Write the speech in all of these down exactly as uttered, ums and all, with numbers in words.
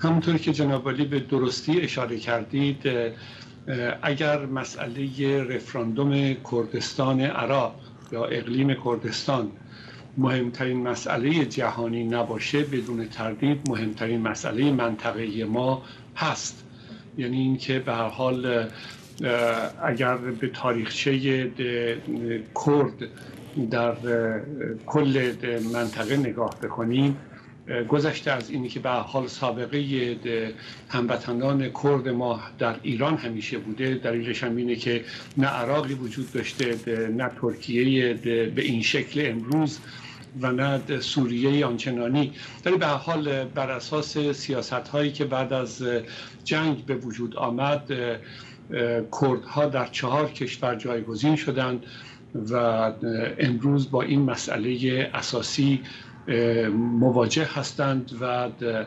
همونطوری که جناب عالی به درستی اشاره کردید، اگر مسئله رفراندوم کردستان عراق یا اقلیم کردستان مهمترین مسئله جهانی نباشه، بدون تردید مهمترین مسئله منطقه ما هست. یعنی اینکه به هر حال اگر به تاریخچه کرد در کل منطقه نگاه بکنیم، گذشته از اینی که به حال سابقه هموطنان کرد ما در ایران همیشه بوده، دلیلش هم اینه که نه عراقی وجود داشته، نه ترکیه به این شکل امروز و نه سوریه آنچنانی، ولی به حال بر اساس سیاست هایی که بعد از جنگ به وجود آمد، کردها در چهار کشور جایگزین شدند و امروز با این مسئله اساسی مواجه هستند و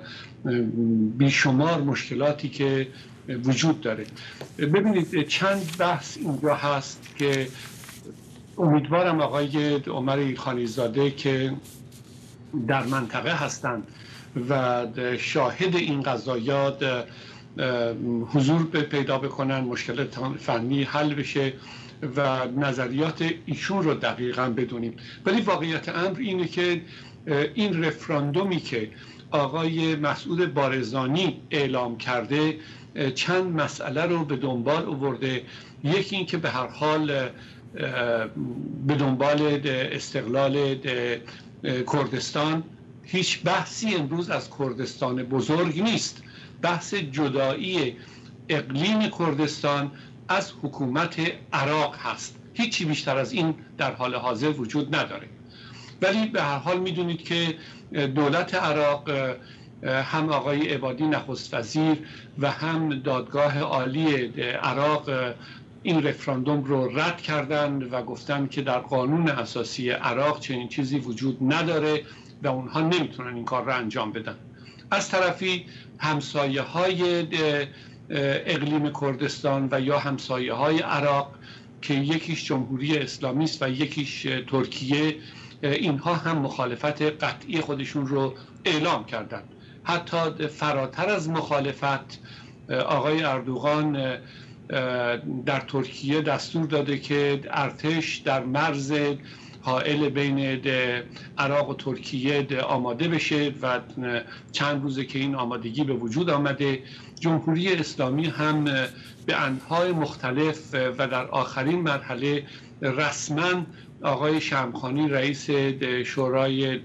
بیشمار مشکلاتی که وجود داره. ببینید چند بحث اینجا هست که امیدوارم آقای عمر ایلخانی زاده که در منطقه هستند و شاهد این قضایات حضور پیدا بکنن، مشکلات فنی حل بشه و نظریات ایشون رو دقیقاً بدونیم. ولی واقعیت امر اینه که این رفراندومی که آقای مسعود بارزانی اعلام کرده چند مسئله رو به دنبال آورده. یکی این که به هر حال به دنبال استقلال کردستان، هیچ بحثی امروز از کردستان بزرگ نیست، بحث جدایی اقلیم کردستان از حکومت عراق هست. هیچی بیشتر از این در حال حاضر وجود نداره. ولی به هر حال میدونید که دولت عراق، هم آقای عبادی نخست وزیر و هم دادگاه عالی عراق این رفراندوم رو رد کردند و گفتند که در قانون اساسی عراق چنین چیزی وجود نداره و اونها نمیتونن این کار رو انجام بدن. از طرفی همسایه های اقلیم کردستان و یا همسایه های عراق که یکیش جمهوری اسلامی است و یکیش ترکیه، اینها هم مخالفت قطعی خودشون رو اعلام کردند. حتی فراتر از مخالفت، آقای اردوغان در ترکیه دستور داده که ارتش در مرز حائل بین عراق و ترکیه آماده بشه و چند روزه که این آمادگی به وجود آمده. جمهوری اسلامی هم به انواع مختلف و در آخرین مرحله رسما آقای شمخانی رئیس شورای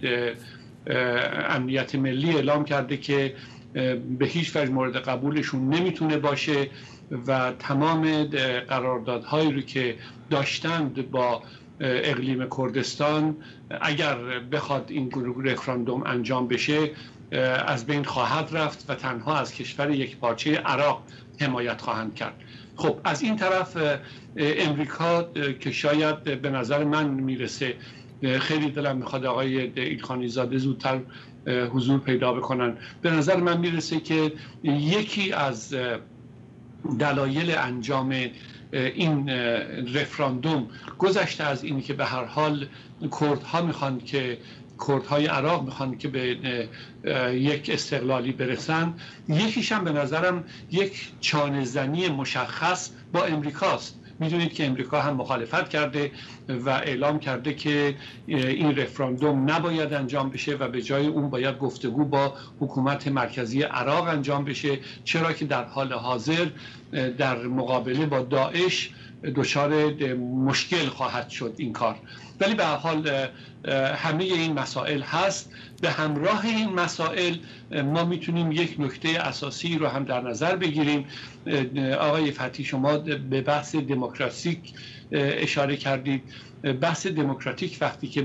امنیت ملی اعلام کرده که به هیچ وجه مورد قبولشون نمیتونه باشه و تمام قراردادهایی رو که داشتند با اقلیم کردستان اگر بخواد این رفراندوم انجام بشه از بین خواهد رفت و تنها از کشور یک پارچه عراق حمایت خواهند کرد. خب از این طرف امریکا که شاید به نظر من میرسه، خیلی دلم میخواد آقای ایلخانی زاده زودتر حضور پیدا بکنن، به نظر من میرسه که یکی از دلایل انجام این رفراندوم گذشته از اینی که به هر حال کردها میخوان که کردهای عراق میخوان که به یک استقلالی برسن، یکیش هم به نظرم یک چانه‌زنی مشخص با امریکاست. میدونید که امریکا هم مخالفت کرده و اعلام کرده که این رفراندوم نباید انجام بشه و به جای اون باید گفتگو با حکومت مرکزی عراق انجام بشه، چرا که در حال حاضر در مقابله با داعش دچار مشکل خواهد شد این کار. ولی به هر حال همه این مسائل هست. به همراه این مسائل ما میتونیم یک نکته اساسی رو هم در نظر بگیریم. آقای فتحی شما به بحث دموکراتیک اشاره کردید. بحث دموکراتیک وقتی که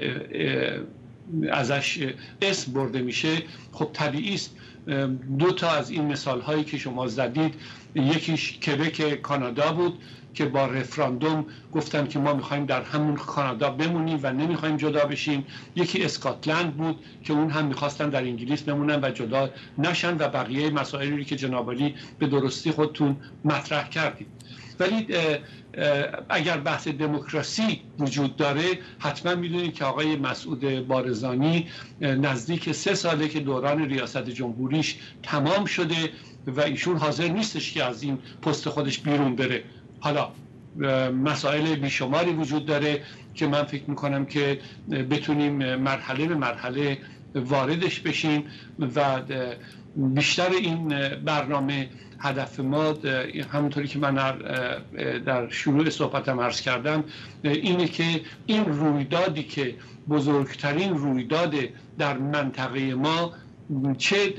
ازش اسم برده میشه، خب طبیعی است دو تا از این مثال هایی که شما زدید، یکیش کبک کانادا بود که با رفراندوم گفتن که ما میخوایم در همون کانادا بمونیم و نمیخوایم جدا بشیم. یکی اسکاتلند بود که اون هم میخواستن در انگلیس بمونن و جدا نشن و بقیه مسائلی که جناب عالی به درستی خودتون مطرح کردید. ولی اگر بحث دموکراسی وجود داره، حتما میدونید که آقای مسعود بارزانی نزدیک سه ساله که دوران ریاست جمهوریش تمام شده و ایشون حاضر نیستش که از این پست خودش بیرون بره. حالا مسائل بیشماری وجود داره که من فکر میکنم که بتونیم مرحله به مرحله واردش بشیم و بیشتر این برنامه هدف ما همونطوری که من در شروع صحبتم عرض کردم اینه که این رویدادی که بزرگترین رویداد در منطقه ما چه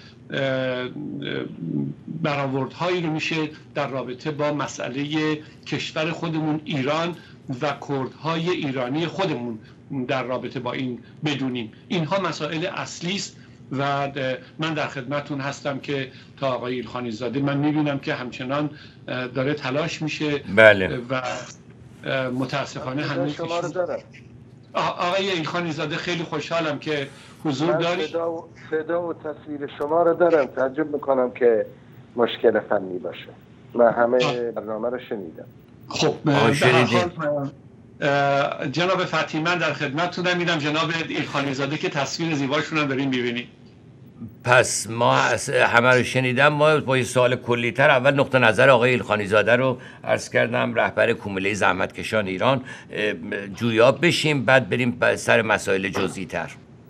برآوردهایی رو میشه در رابطه با مسئله کشور خودمون ایران و کردهای ایرانی خودمون در رابطه با این بدونیم. اینها مسائل اصلی است و من در خدمتون هستم که تا آقای ایلخانی زاده من میبینم که همچنان داره تلاش میشه. بله. و متاسفانه هنوز شما رو دارم. آقای ایلخانی زاده خیلی خوشحالم که حضور دارید. صدا و صدا و تصویر شما رو دارم. تعجب میکنم که مشکل فنی باشه. من همه برنامه رو شنیدم. خب به هر حال جناب فتحی من در خدمتتونم. میدم جناب ایلخانی زاده که تصویر زیباشون رو دارین میبینید. پس ما همه رو شنیدم. ما با یه سوال کلی‌تر اول نقطه نظر آقای ایلخانی زاده رو عرض کردم، رهبر کومله زحمتکشان ایران، جویاب بشیم بعد بریم سر مسائل جزئی تر.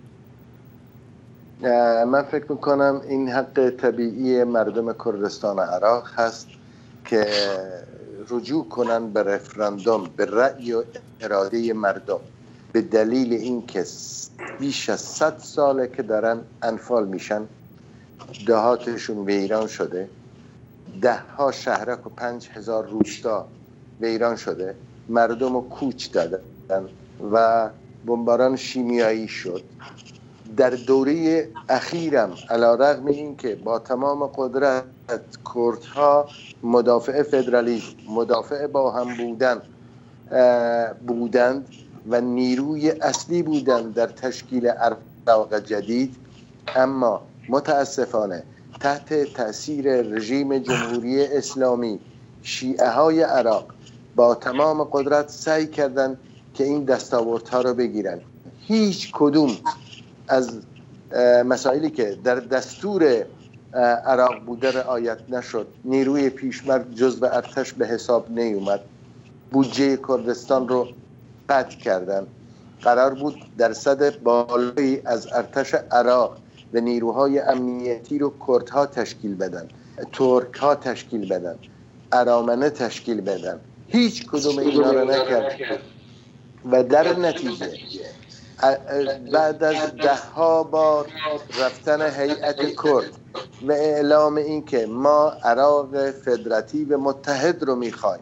من فکر میکنم این حق طبیعی مردم کردستان عراق هست که رجوع کنن به رفراندوم، به رأی و اراده مردم، به دلیل اینکه بیش از صد ساله که دارن انفال میشن، دهاتشون ویران شده، ده ها شهرک و پنج هزار روستا ویران شده، مردم رو کوچ دادن و بمباران شیمیایی شد. در دوره اخیرم علیرغم این که با تمام قدرت کردها مدافع فدرالیسم، مدافع با هم بودن بودند و نیروی اصلی بودند در تشکیل عراق جدید، اما متاسفانه تحت تأثیر رژیم جمهوری اسلامی شیعه های عراق با تمام قدرت سعی کردند که این دستاوردها رو بگیرن. هیچ کدوم از مسائلی که در دستور عراق بوده رعایت نشد. نیروی پیشمرد جزو ارتش به حساب نیومد. بودجه کردستان رو قطع کردن. قرار بود درصد بالایی از ارتش عراق و نیروهای امنیتی رو کردها تشکیل بدن، ترکها تشکیل بدن، ارامنه تشکیل بدن. هیچ کدوم اینا رو نکرد و در نتیجه بعد از ده ها بار رفتن هیئت کرد و اعلام این که ما عراق فدراتیو متحد رو میخوایم،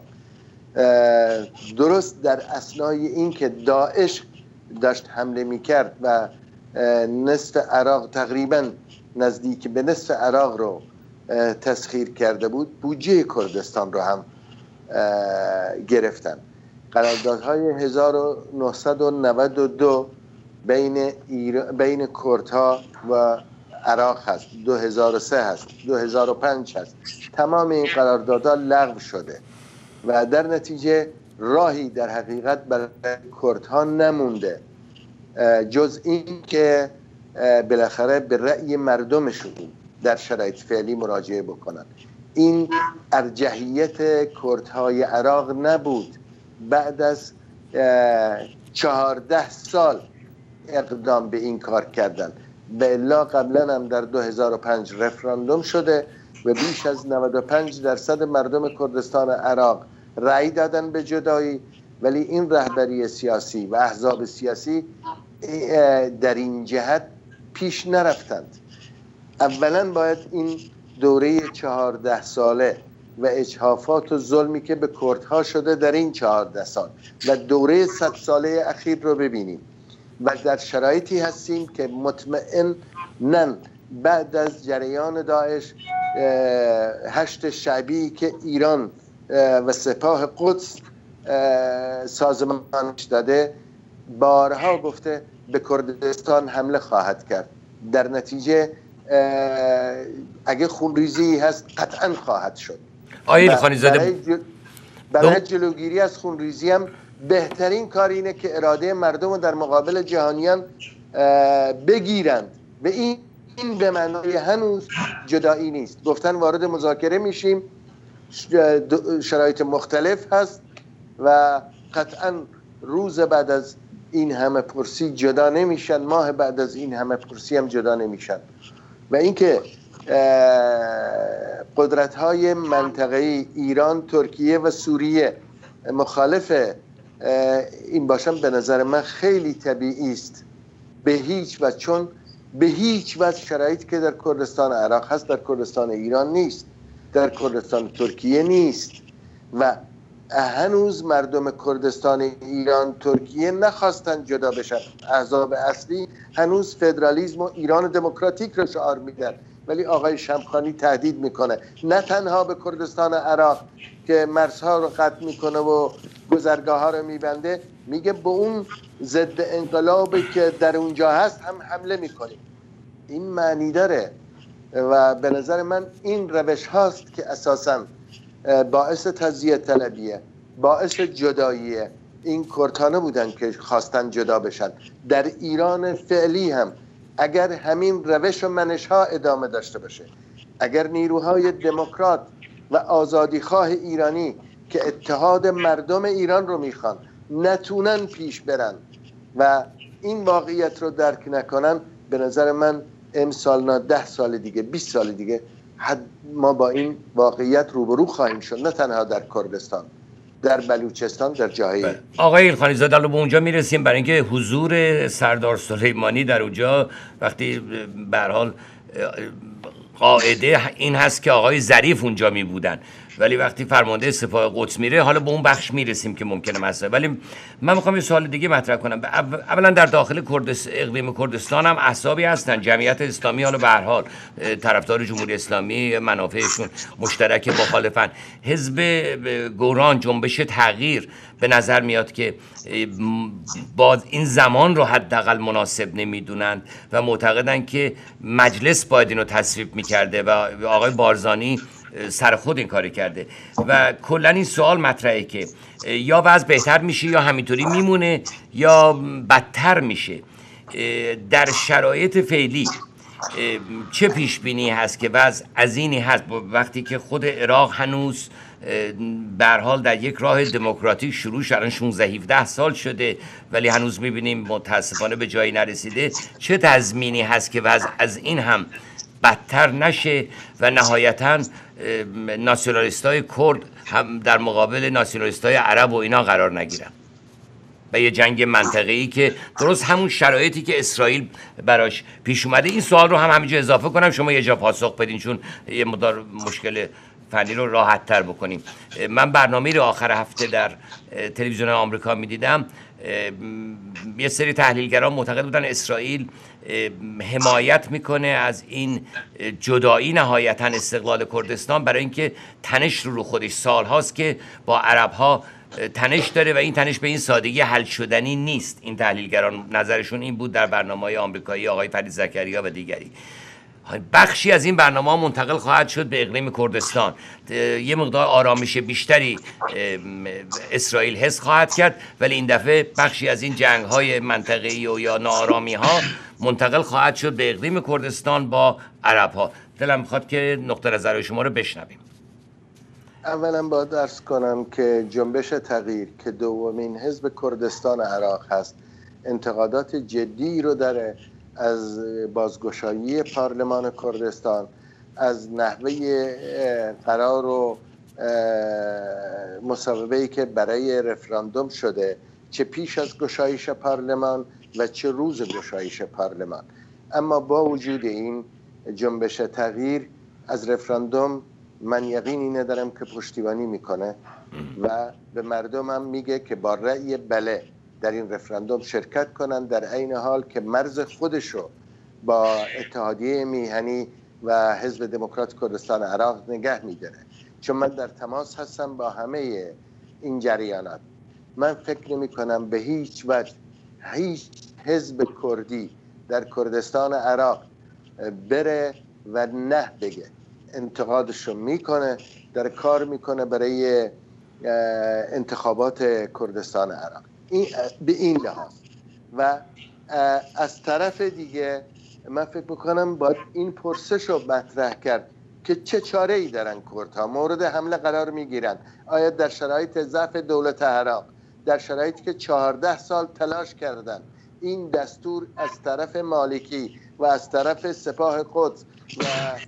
درست در اثنای این که داعش داشت حمله میکرد و نصف عراق، تقریبا نزدیک به نصف عراق رو تسخیر کرده بود، بودجه کردستان رو هم گرفتن. قراردادهای هزار و نهصد و نود و دو بین ایران، بین کردها و عراق هست، دو هزار و سه هست، دو هزار و پنج هست. تمام این قراردادها لغو شده و در نتیجه راهی در حقیقت برای کردها نمونده جز این که بالاخره به رأی مردمشون در شرایط فعلی مراجعه بکنن. این ارجحیت کردهای عراق نبود. بعد از چهارده سال اقدام به این کار کردن. به الا قبلا هم در دو هزار و پنج رفراندوم شده و بیش از نود و پنج درصد مردم کردستان عراق رأی دادن به جدایی، ولی این رهبری سیاسی و احزاب سیاسی در این جهت پیش نرفتند. اولا باید این دوره چهارده ساله و اجحافات و ظلمی که به کردها شده در این چهارده سال و دوره صد ساله اخیر رو ببینیم و در شرایطی هستیم که مطمئناً بعد از جریان داعش، هشت شعبی که ایران و سپاه قدس سازمانش داده، بارها گفته به کردستان حمله خواهد کرد. در نتیجه اگه خونریزی هست قطعا خواهد شد. آقای ایلخانی زاده برای جلوگیری از خونریزی هم بهترین کار اینه که اراده مردم رو در مقابل جهانیان بگیرند و این این به معنای هنوز جدایی نیست. گفتن وارد مذاکره میشیم، شرایط مختلف هست و قطعا روز بعد از این همه پرسی جدا نمیشن، ماه بعد از این همه پرسی هم جدا نمیشن. و اینکه قدرت‌های منطقه‌ای ایران، ترکیه و سوریه مخالف این باشن به نظر من خیلی طبیعی است. به هیچ وجه، چون به هیچ وجه شرایطی که در کردستان عراق هست در کردستان ایران نیست، در کردستان ترکیه نیست و هنوز مردم کردستان ایران ترکیه نخواستن جدا بشن. احزاب اصلی هنوز فدرالیسم و ایران دموکراتیک رو شعار میدن، ولی آقای شمخانی تهدید میکنه نه تنها به کردستان عراق که مرزها رو قطع میکنه و گذرگاه ها رو میبنده، میگه به اون ضد انقلابی که در اونجا هست هم حمله میکنیم. این معنی داره و به نظر من این روش هاست که اساساً باعث تزیه طلبیه، باعث جداییه. این کردها بودن که خواستن جدا بشن. در ایران فعلی هم اگر همین روش و منش ها ادامه داشته باشه، اگر نیروهای دموکرات و آزادیخواه ایرانی که اتحاد مردم ایران رو میخوان نتونن پیش برن و این واقعیت رو درک نکنن، به نظر من امسال نه ده سال دیگه، بیست سال دیگه حد ما با این واقعیت روبرو خواهیم شد، نه تنها در کردستان، در بلوچستان، در جاهای. آقای ایلخانی زاده الان به اونجا میرسیم، برای اینکه حضور سردار سلیمانی در اونجا وقتی به هر حال قاعده این هست که آقای ظریف اونجا می بودن، ولی وقتی فرمانده سپاه قدس میره، حالا به اون بخش میرسیم که ممکنه مسئله. ولی من میخوام یه سوال دیگه مطرح کنم. اولا در داخل کردست... اقلیم کردستان هم احزابی هستن، جمعیت اسلامی حالا به هر حال طرفدار جمهوری اسلامی، منافعشون مشترک، مخالفن. حزب گوران، جنبش تغییر به نظر میاد که با این زمان رو حداقل مناسب نمیدونن و معتقدن که مجلس باید اینو تصویب میکرده و آقای بارزانی سر خود این کاری کرده و کلا این سوال مطرحه که یا وضع بهتر میشه یا همینطوری میمونه یا بدتر میشه. در شرایط فعلی چه پیش بینی هست که وضع از اینی هست وقتی که خود عراق هنوز به هر حال در یک راه دموکراتیک شروع شدن، شانزده هفده سال شده ولی هنوز میبینیم متاسفانه به جایی نرسیده؟ چه تضمینی هست که وضع از این هم بدتر نشه و نهایتاً ناسیونالیستای کرد هم در مقابل ناسیونالیستای عرب و اینا قرار نگیرن و یه جنگ منطقه‌ای که درست همون شرایطی که اسرائیل براش پیش اومده؟ این سوال رو هم همینجا اضافه کنم، شما یه جا پاسخ بدین چون یه مقدار مشکل فنی رو راحت تر بکنیم. من برنامه رو آخر هفته در تلویزیون آمریکا میدیدم، یه سری تحلیلگران معتقد بودن اسرائیل حمایت میکنه از این جدایی نهایتا استقلال کردستان برای اینکه تنش رو رو خودش سال هاست که با عرب ها تنش داره و این تنش به این سادگی حل شدنی نیست. این تحلیلگران نظرشون این بود در برنامه‌های آمریکایی آقای فرید زکریا و دیگری. بخشی از این برنامه ها منتقل خواهد شد به اقلیم کردستان، یه مقدار آرامش بیشتری اسرائیل حس خواهد کرد، ولی این دفعه بخشی از این جنگ های منطقه‌ای و یا ناآرامی ها منتقل خواهد شد به اقلیم کردستان با عرب ها. دلم میخواد که نقطه نظر شما رو بشنویم. اولا باید عرض کنم که جنبش تغییر که دومین حزب کردستان عراق هست انتقادات جدی رو داره از بازگشایی پارلمان کردستان، از نحوه قرار و مصوبه‌ای که برای رفراندوم شده، چه پیش از گشایش پارلمان و چه روز گشایش پارلمان. اما با وجود این جنبش تغییر از رفراندوم من یقینی ندارم که پشتیبانی میکنه و به مردمم میگه که با رأی بله در این رفراندوم شرکت کنند، در عین حال که مرز خودشو با اتحادیه میهنی و حزب دموکرات کردستان عراق نگه میداره. چون من در تماس هستم با همه این جریانات. من فکر نمی کنم به هیچ وجه هیچ حزب کردی در کردستان عراق بره و نه بگه. انتقادشو میکنه، در کار میکنه برای انتخابات کردستان عراق. این به این لحاظ. و از طرف دیگه من فکر میکنم باید این پرسش رو مطرح کرد که چه چاره ای دارن کردها، مورد حمله قرار میگیرن. آیا در شرایط ضعف دولت عراق، در شرایطی که چهارده سال تلاش کردن این دستور از طرف مالکی و از طرف سپاه قدس و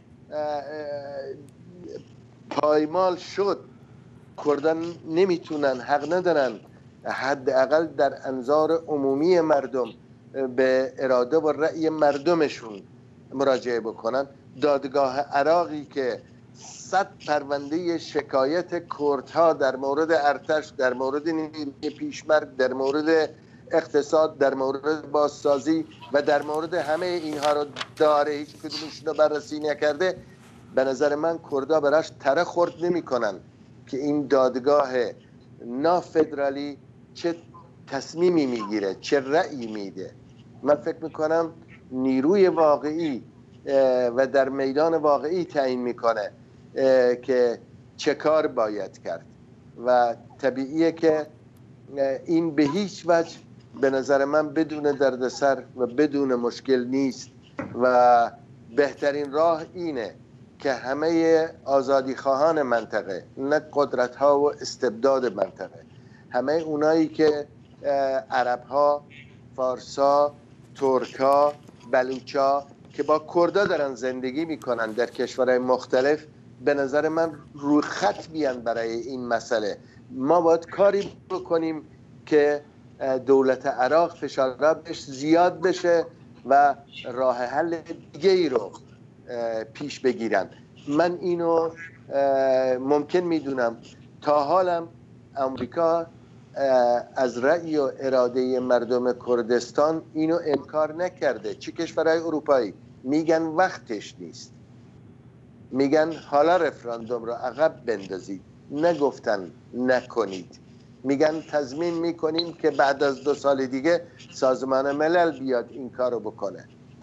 پایمال شد، کردان نمیتونن، حق ندارن حداقل در انظار عمومی مردم به اراده و رأی مردمشون مراجعه بکنن. دادگاه عراقی که صد پرونده شکایت کردها در مورد ارتش، در مورد نیروی پیشمرگ، در مورد اقتصاد، در مورد بازسازی و در مورد همه اینها رو داره، هیچ کدومش رو بررسی نکرده، به نظر من کردها براش تره خورد نمی کنن که این دادگاه نافدرالی چه تصمیمی میگیره، چه رأیی میده. من فکر میکنم نیروی واقعی و در میدان واقعی تعیین میکنه که چه کار باید کرد و طبیعیه که این به هیچ وجه به نظر من بدون دردسر و بدون مشکل نیست و بهترین راه اینه که همه آزادی خواهان منطقه، نه قدرت ها و استبداد منطقه، همه اونایی که عرب ها، فارس ها، ترک ها، بلوچ ها که با کردا دارن زندگی میکنن در کشورهای مختلف، به نظر من روی خط بیان برای این مسئله. ما باید کاری بکنیم که دولت عراق فشارش زیاد بشه و راه حل دیگه ای رو پیش بگیرن. من اینو ممکن میدونم تا حالم امریکا از رأی و اراده مردم کردستان اینو انکار نکرده. چه کشورهای اروپایی میگن وقتش نیست، میگن حالا رفراندوم رو عقب بندازید، نگفتن نکنید، میگن تضمین میکنیم که بعد از دو سال دیگه سازمان ملل بیاد این کارو بکنه.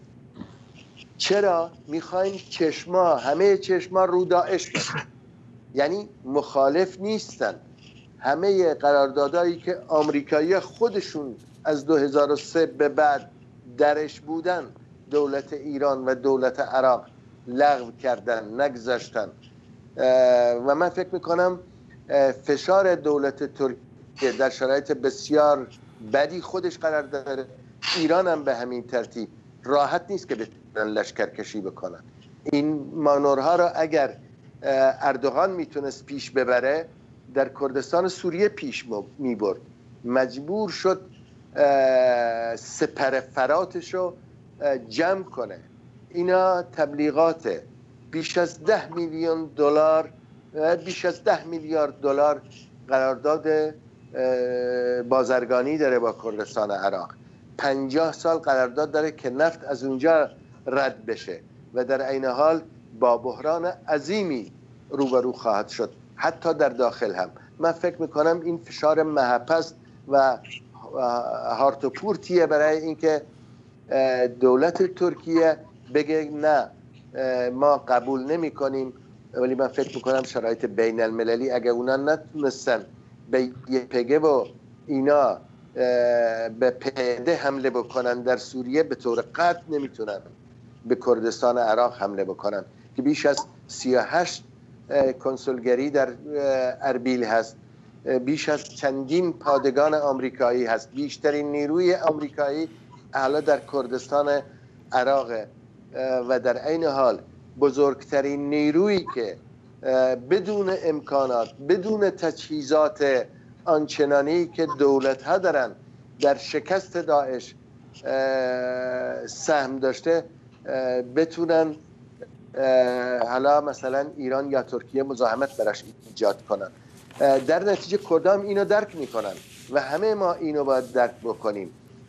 چرا میخواین چشما، همه چشما رو داعش باشه؟ یعنی مخالف نیستن. همه قراردادهایی که آمریکایی خودشون از دو هزار و سه به بعد درش بودن، دولت ایران و دولت عراق لغو کردن، نگذاشتن. و من فکر میکنم فشار دولت ترکیه در شرایط بسیار بدی خودش قرار داره. ایران هم به همین ترتیب راحت نیست که بتونن لشکرکشی بکنن. این مانورها را اگر اردوغان میتونست پیش ببره، در کردستان سوریه پیش میبرد. مجبور شد سپر فراتش رو جمع کنه. اینا تبلیغات بیش از ده میلیون دلار، بیش از ده میلیارد دلار قرارداد بازرگانی داره با کردستان عراق. پنجاه سال قرارداد داره که نفت از اونجا رد بشه و در عین حال با بحران عظیمی روبرو خواهد شد، حتی در داخل هم. من فکر میکنم این فشار محپست و هارت و پورتیه برای اینکه دولت ترکیه بگه نه ما قبول نمی کنیم. ولی من فکر میکنم شرایط بین المللی اگه اونا نتونستن به یپگه و اینا به پیده حمله بکنن در سوریه، به طور قطع نمیتونن به کردستان عراق حمله بکنن که بیش از سی و هشت کنسولگری در اربیل هست، بیش از چندین پادگان آمریکایی هست، بیشترین نیروی آمریکایی حالا در کردستان عراق و در عین حال بزرگترین نیرویی که بدون امکانات، بدون تجهیزات آنچنانی که دولت ها دارن در شکست داعش سهم داشته، بتونن حالا مثلا ایران یا ترکیه مزاحمت براش ایجاد کنن. در نتیجه کردام اینو درک میکنن و همه ما اینو باید درک بکنیم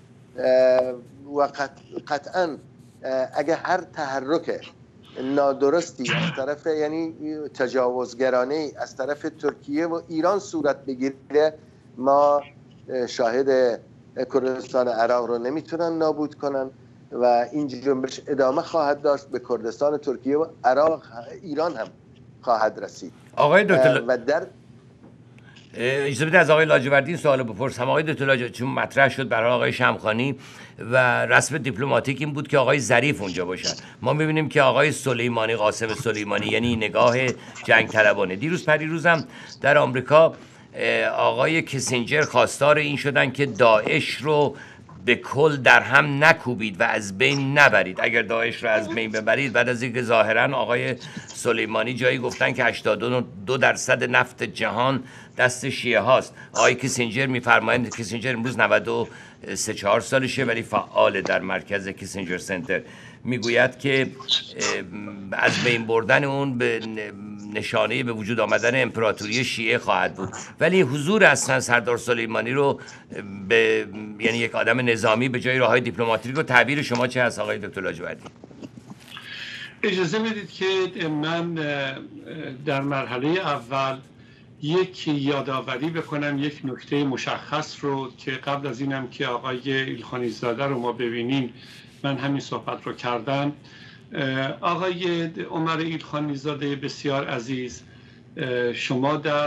و قطعا اگه هر تحرک نادرستی از طرف، یعنی تجاوزگرانه از طرف ترکیه و ایران صورت بگیره، ما شاهد کردستان عراق رو نمیتونن نابود کنن و این جنبش ادامه خواهد داشت. به کردستان ترکیه و عراق ایران هم خواهد رسید. آقای دکتر و در اجازه بدید از آقای لاجوردی این سوالو بپرسم. آقای دکتر لاجوردی، چون مطرح شد برای آقای شمخانی و رسم دیپلماتیک این بود که آقای ظریف اونجا باشن، ما می‌بینیم که آقای سلیمانی، قاسم سلیمانی، یعنی نگاه جنگ طلبانه. دیروز پریروزم در آمریکا آقای کیسینجر خواستار این شدن که داعش رو به کل در هم نکوبید و از بین نبرید. اگر داعش رو از بین ببرید، بعد از اینکه ظاهرا آقای سلیمانی جایی گفتن که هشتاد و دو درصد نفت جهان دست شیعه هاست، آقای کیسینجر میفرمایند، کیسینجر امروز نود و سه چهار سالشه ولی فعال در مرکز کیسینجر سنتر، میگوید که از بین بردن اون به نشانه به وجود آمدن امپراتوری شیعه خواهد بود. ولی حضور اصلا سردار سلیمانی رو به یعنی یک آدم نظامی به جای راههای دیپلماتیک رو، تعبیر شما چه هست آقای دکتر لاجوردی؟ اجازه بدید که من در مرحله اول یک یادآوری بکنم یک نکته مشخص رو که قبل از اینم که آقای ایلخانی زاده رو ما ببینیم من همین صحبت رو کردم. آقای عمر ایلخانی زاده بسیار عزیز، شما در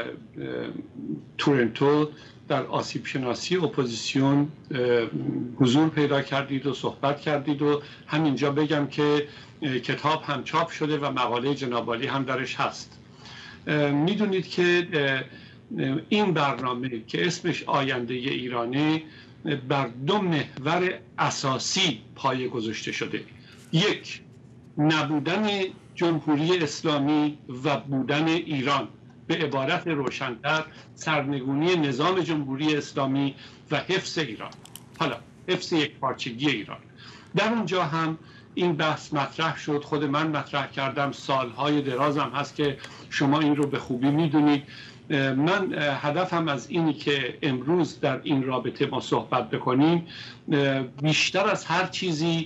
تورنتو در آسیب شناسی اپوزیسیون حضور پیدا کردید و صحبت کردید و همینجا بگم که کتاب هم چاپ شده و مقاله جناب عالی هم درش هست. میدونید که این برنامه که اسمش آینده ایرانه بر دو محور اساسی پایه گذاشته شده. یک، نبودن جمهوری اسلامی و بودن ایران، به عبارت روشن‌تر سرنگونی نظام جمهوری اسلامی و حفظ ایران، حالا حفظ یک پارچگی ایران. در اونجا هم این بحث مطرح شد، خود من مطرح کردم، سالهای درازم هست که شما این رو به خوبی میدونید. من هدفم از اینی که امروز در این رابطه ما صحبت بکنیم بیشتر از هر چیزی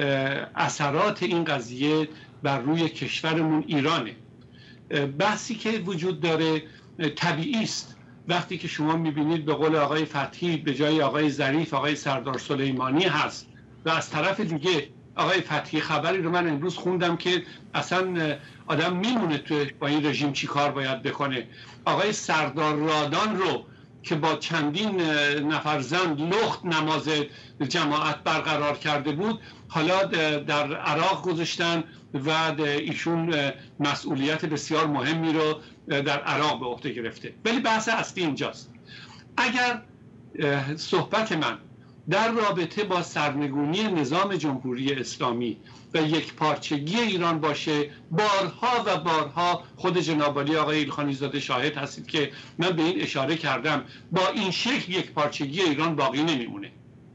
اثرات این قضیه بر روی کشورمون ایرانه. بحثی که وجود داره طبیعی است. وقتی که شما میبینید به قول آقای فتحی به جای آقای ظریف آقای سردار سلیمانی هست و از طرف دیگه آقای فتحی، خبری رو من امروز خوندم که اصلا آدم میمونه تو با این رژیم چی کار باید بکنه. آقای سردار رادان رو که با چندین نفر زن لخت نماز جماعت برقرار کرده بود حالا در عراق گذاشتن و ایشون مسئولیت بسیار مهمی رو در عراق به عهده گرفته. ولی بحث اصلی اینجاست. اگر صحبت من در رابطه با سرنگونی نظام جمهوری اسلامی و یک پارچگی ایران باشه، بارها و بارها خود جناب عالی آقای ایلخانی زاده شاهد هستید که من به این اشاره کردم، با این شکل یک پارچگی ایران باقی نمیمونه،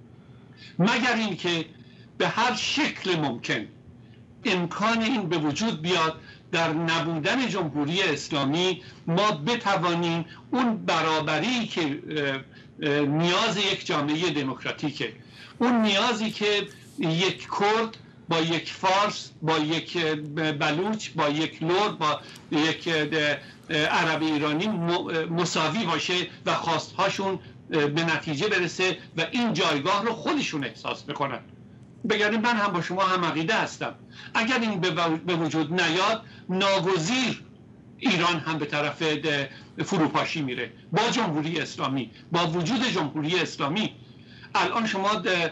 مگر اینکه به هر شکل ممکن امکان این به وجود بیاد در نبودن جمهوری اسلامی ما بتوانیم اون برابری که نیاز یک جامعه دموکراتیکه، اون نیازی که یک کرد با یک فارس، با یک بلوچ، با یک لور، با یک عرب ایرانی مساوی باشه و خواستهاشون به نتیجه برسه و این جایگاه رو خودشون احساس بکنن. بگریم من هم با شما هم عقیده هستم اگر این به وجود نیاد ناگزیر ایران هم به طرف فروپاشی میره با جمهوری اسلامی، با وجود جمهوری اسلامی. الان شما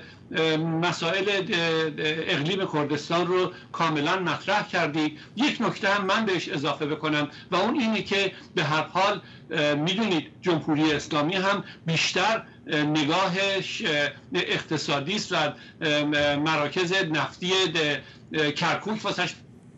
مسائل اقلیم کردستان رو کاملا مطرح کردید. یک نکته هم من بهش اضافه بکنم و اون اینه که به هر حال میدونید جمهوری اسلامی هم بیشتر نگاهش اقتصادی است و مراکز نفتی کرکوک واسش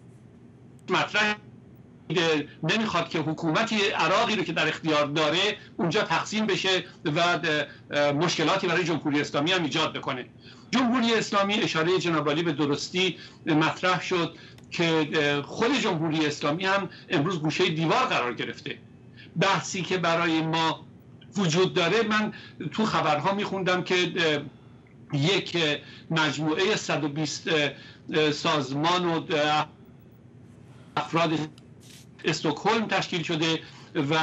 مطرح نمیخواد که حکومتی عراقی رو که در اختیار داره اونجا تقسیم بشه و مشکلاتی برای جمهوری اسلامی هم ایجاد بکنه. جمهوری اسلامی، اشاره جناب عالی به درستی مطرح شد که خود جمهوری اسلامی هم امروز گوشه دیوار قرار گرفته. بحثی که برای ما وجود داره، من تو خبرها میخوندم که یک مجموعه صد و بیست سازمان و افراد استکهلم تشکیل شده و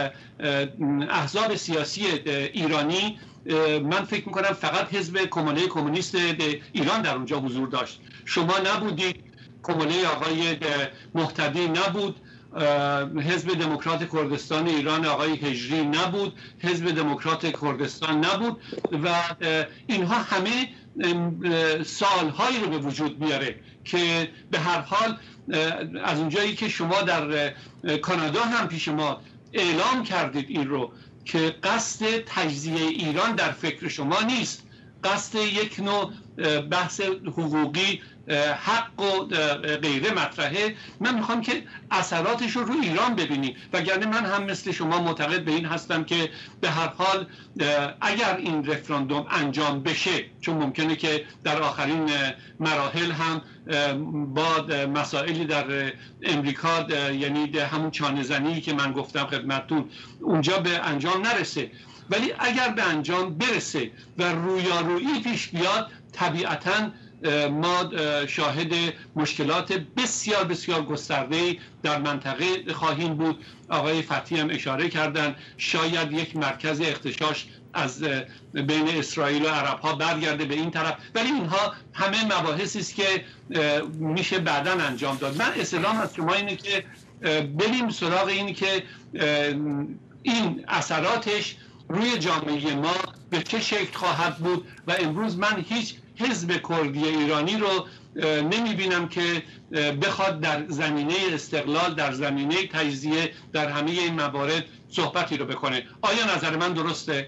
احزاب سیاسی ایرانی، من فکر میکنم فقط حزب کمونه کمونیست ایران در اونجا حضور داشت. شما نبودید، کمونه آقای مهتدی نبود، حزب دموکرات کردستان ایران آقای هجری نبود، حزب دموکرات کردستان نبود و اینها همه سالهایی رو به وجود میاره که به هر حال از اونجایی که شما در کانادا هم پیش ما اعلام کردید این رو که قصد تجزیه ایران در فکر شما نیست، قصد یک نوع بحث حقوقی حق و غیره مطرحه، من میخوام که اثراتش رو روی ایران ببینیم، وگرنه من هم مثل شما معتقد به این هستم که به هر حال اگر این رفراندوم انجام بشه، چون ممکنه که در آخرین مراحل هم با مسائلی در امریکا یعنی همون چانه زنی که من گفتم خدمتتون اونجا به انجام نرسه، ولی اگر به انجام برسه و رویارویی پیش بیاد طبیعتاً ما شاهد مشکلات بسیار بسیار گسترده‌ای در منطقه خواهیم بود. آقای فتحی هم اشاره کردن شاید یک مرکز اغتشاش از بین اسرائیل و عرب ها برگرده به این طرف، ولی اینها همه مباحثی است که میشه بعداً انجام داد. من اصطلاحم از شما اینه که بریم سراغ این که این اثراتش روی جامعه ما به چه شکل خواهد بود و امروز من هیچ حزب کردی ایرانی رو نمی بینم که بخواد در زمینه استقلال، در زمینه تجزیه، در همه این موارد صحبتی رو بکنه. آیا نظر من درسته؟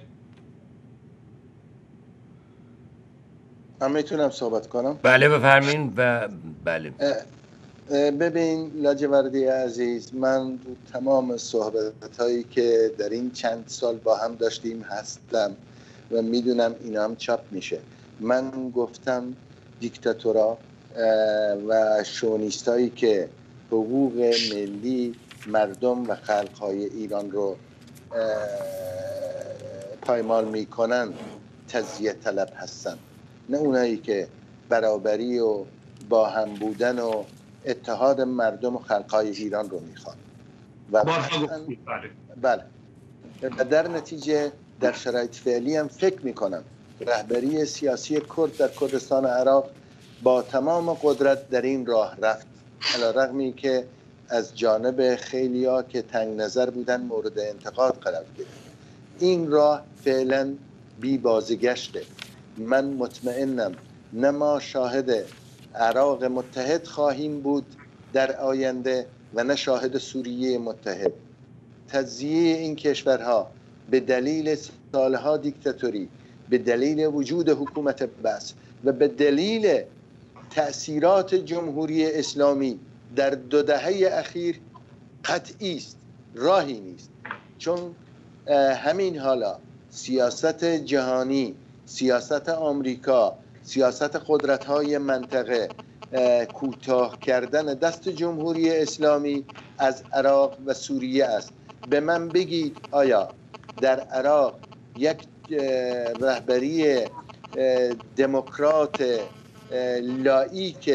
من میتونم صحبت کنم؟ بله بفرمین. و بله ببین لاجوردی عزیز، من تمام صحبت هایی که در این چند سال با هم داشتیم هستم و میدونم اینا هم چاپ میشه. من گفتم دیکتاتورا و شونیستایی که حقوق ملی مردم و خلقهای ایران رو پایمال میکنن تجزیه طلب هستن، نه اونایی که برابری و با هم بودن و اتحاد مردم و خلقهای ایران رو میخوان. و بله و در نتیجه در شرایط فعلی هم فکر میکنم رهبری سیاسی کرد در کردستان عراق با تمام قدرت در این راه رفت، علی رغمی که از جانب خیلیا که تنگ نظر بودن مورد انتقاد قرار گرفت. این راه فعلا بی بازگشته. من مطمئنم نه ما شاهد عراق متحد خواهیم بود در آینده و نه شاهد سوریه متحد. تجزیه این کشورها به دلیل سالها دیکتاتوری، به دلیل وجود حکومت بس و به دلیل تأثیرات جمهوری اسلامی در دو دهه اخیر قطعی است، راهی نیست. چون همین حالا سیاست جهانی، سیاست آمریکا، سیاست قدرت‌های منطقه کوتاه کردن دست جمهوری اسلامی از عراق و سوریه است. به من بگید آیا در عراق یک رهبری دموکرات لاییک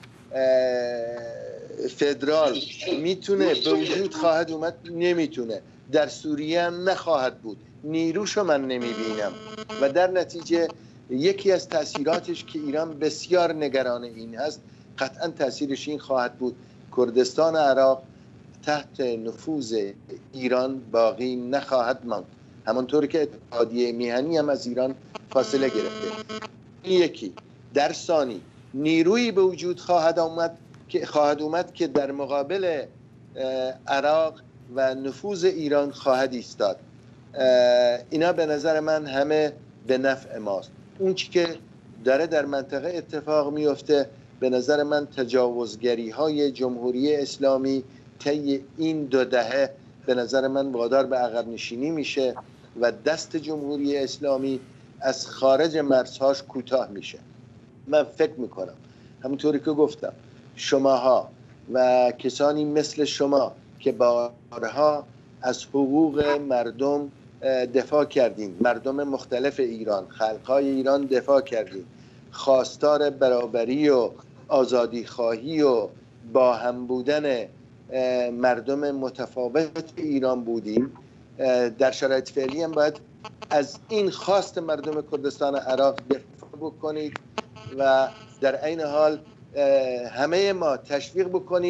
فدرال میتونه به وجود خواهد اومد؟ نمیتونه. در سوریه هم نخواهد بود، نیروشو من نمیبینم و در نتیجه یکی از تأثیراتش که ایران بسیار نگران این هست، قطعا تأثیرش این خواهد بود کردستان عراق تحت نفوذ ایران باقی نخواهد ماند، همونطور که اتحادیه میهنی هم از ایران فاصله گرفته. این یکی. در ثانی نیرویی به وجود خواهد اومد که خواهد اومد که در مقابل عراق و نفوذ ایران خواهد ایستاد. اینا به نظر من همه به نفع ماست. اون چی که داره در منطقه اتفاق میفته به نظر من تجاوزگری های جمهوری اسلامی طی این دو دهه به نظر من وادار به عقب نشینی میشه و دست جمهوری اسلامی از خارج مرزهاش کوتاه میشه. من فکر میکنم همونطوری که گفتم شماها و کسانی مثل شما که بارها از حقوق مردم دفاع کردین، مردم مختلف ایران، خلقهای ایران دفاع کردین، خواستار برابری و آزادی خواهی و با هم بودن مردم متفاوت ایران بودیم، در شرایط فعلی هم باید از این خواست مردم کردستان عراق دفاع بکنید و در عین حال همه ما تشویق بکنیم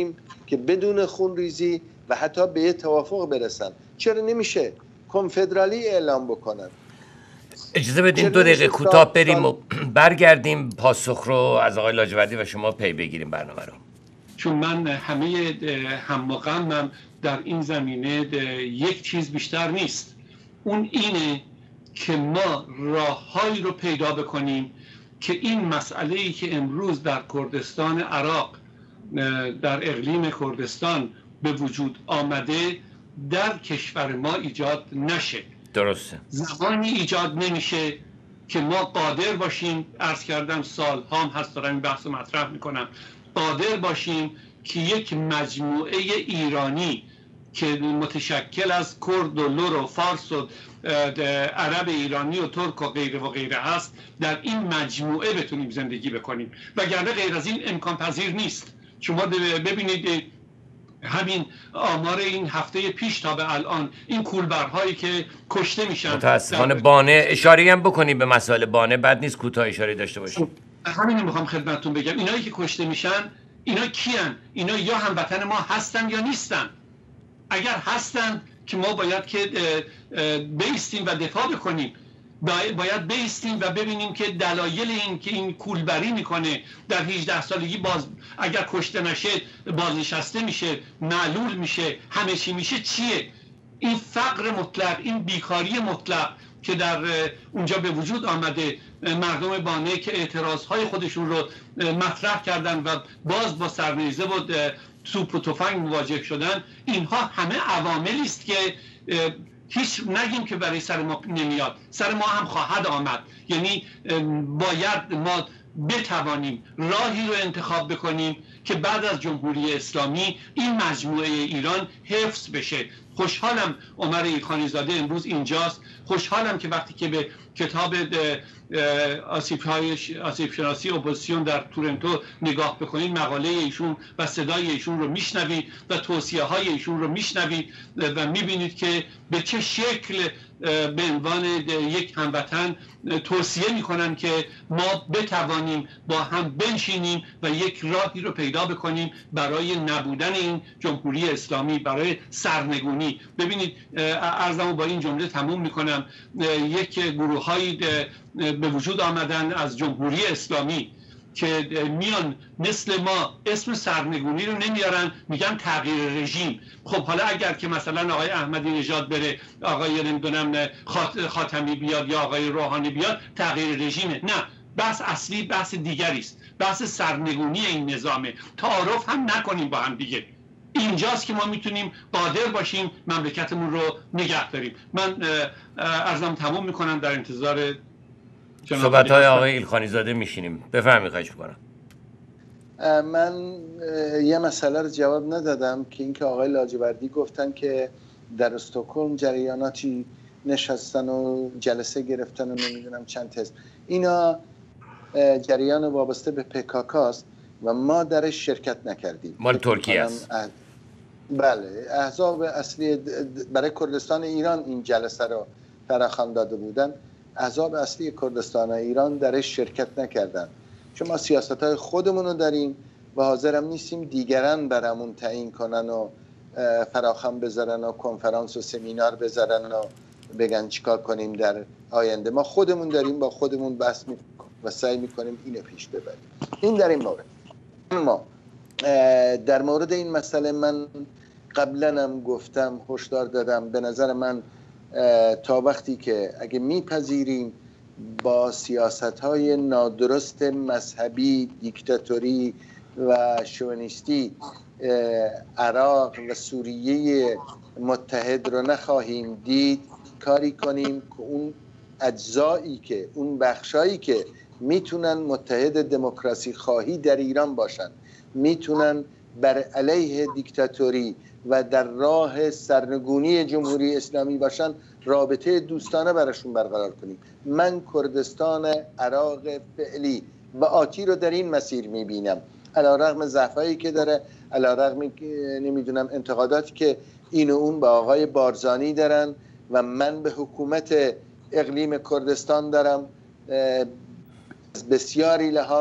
که بدون خونریزی و حتی به یه توافق برسن. چرا نمیشه کنفدرالی اعلام بکنن؟ اجازه بدین دو دقیقه کوتاه بریم و برگردیم پاسخ رو از آقای لاجوردی و شما پی بگیریم برنامه رو. چون من همه هم‌وغمم در این زمینه یک چیز بیشتر نیست، اون اینه که ما راههایی رو پیدا بکنیم که این مسئله‌ای که امروز در کردستان عراق، در اقلیم کردستان به وجود آمده در کشور ما ایجاد نشه. درسته. زمانی ایجاد نمیشه که ما قادر باشیم، عرض کردم سال هم هست دارم این بحث مطرح میکنم، قادر باشیم که یک مجموعه ایرانی که متشکل از کرد و لور و فارس و عرب ایرانی و ترک و غیره و غیره هست، در این مجموعه بتونیم زندگی بکنیم، وگرنه غیر از این امکان پذیر نیست. شما ببینید همین آمار این هفته پیش تا به الان این کولبرهایی که کشته میشن، متاسفانه بانه اشاره هم بکنیم به مسائل بانه، بد نیست کوتاه اشاره داشته باشیم. همین میخوام خدمتتون بگم، اینایی که کشته میشن اینا کیان؟ اینا یا هموطن ما هستن یا نیستن. اگر هستن که ما باید که بیستیم و دفاع بکنیم، باید بیستیم و ببینیم که دلایل این که این کولبری میکنه در هجده سالگی باز اگر کشته نشه بازنشسته میشه، معلول میشه، همه چی میشه چیه؟ این فقر مطلق، این بیکاری مطلق که در اونجا به وجود آمده، مردم بانه که اعتراضهای خودشون رو مطرح کردن و باز با سرنیزه و توپ و تفنگ مواجه شدن، اینها همه عواملی است که هیچ نگیم که برای سر ما نمیاد، سر ما هم خواهد آمد. یعنی باید ما بتوانیم راهی رو انتخاب بکنیم که بعد از جمهوری اسلامی این مجموعه ایران حفظ بشه. خوشحالم عمر ایلخانی زاده امروز اینجاست، خوشحالم که وقتی که به کتاب آسیب شناسی اپوزیسیون در تورنتو نگاه بکنید، مقاله ایشون و صدای ایشون رو میشنوید و توصیه های ایشون رو میشنوید و میبینید که به چه شکل به عنوان یک هموطن توصیه میکنن که ما بتوانیم با هم بنشینیم و یک راهی رو پیدا بکنیم برای نبودن این جمهوری اسلامی، برای سرنگونی. ببینید عرضمو با این جمله تموم میکنم، یک گروه‌هایی به وجود آمدن از جمهوری اسلامی که میان مثل ما اسم سرنگونی رو نمیارن، میگن تغییر رژیم. خب حالا اگر که مثلا آقای احمدی نژاد بره، آقای نمیدونم خاتمی بیاد یا آقای روحانی بیاد، تغییر رژیمه؟ نه، بحث اصلی بحث دیگری است، بحث سرنگونی این نظامه. تعارف هم نکنیم با هم دیگه. اینجاست که ما میتونیم قادر باشیم مملکتمون رو نگه داریم. من عرضم تموم میکنم، در انتظار صحبت های آقای ایلخانی زاده میشینیم. بفرمایید. خواهش میکنم. من یه مسئله رو جواب ندادم که اینکه آقای لاجوردی گفتن که در استکهلم جریاناتی نشستن و جلسه گرفتن و نمیدونم چند تست، اینا جریان وابسته به پکاکاست و ما درش شرکت نکردیم. مال ترکیه است. بله، احزاب اصلی برای کردستان ایران این جلسه رو فراخوان داده بودن، احزاب اصلی کردستان ایران درش شرکت نکردن، چون ما سیاست‌های خودمون رو داریم و حاضرم نیستیم دیگران برامون تعیین کنن و فراخوان بذارن و کنفرانس و سمینار بذارن و بگن چیکار کنیم در آینده. ما خودمون داریم با خودمون بحث می‌کنیم و سعی می‌کنیم اینو پیش ببریم. این در این مورد. اما در مورد این مسئله من قبلا هم گفتم، هشدار دادم، به نظر من تا وقتی که اگه میپذیریم با سیاست‌های نادرست مذهبی، دیکتاتوری و شوونیستی عراق و سوریه متحد رو نخواهیم دید، کاری کنیم که اون اجزایی که اون بخشایی که میتونن متحد دموکراسی خواهی در ایران باشن، میتونن بر علیه دیکتاتوری و در راه سرنگونی جمهوری اسلامی باشن، رابطه دوستانه براشون برقرار کنیم. من کردستان عراق فعلی و آتی رو در این مسیر میبینم، علیرغم ضعفایی که داره، علیرغم نمیدونم انتقاداتی که این و اون به آقای بارزانی دارن و من به حکومت اقلیم کردستان دارم. بسیاری لحاظ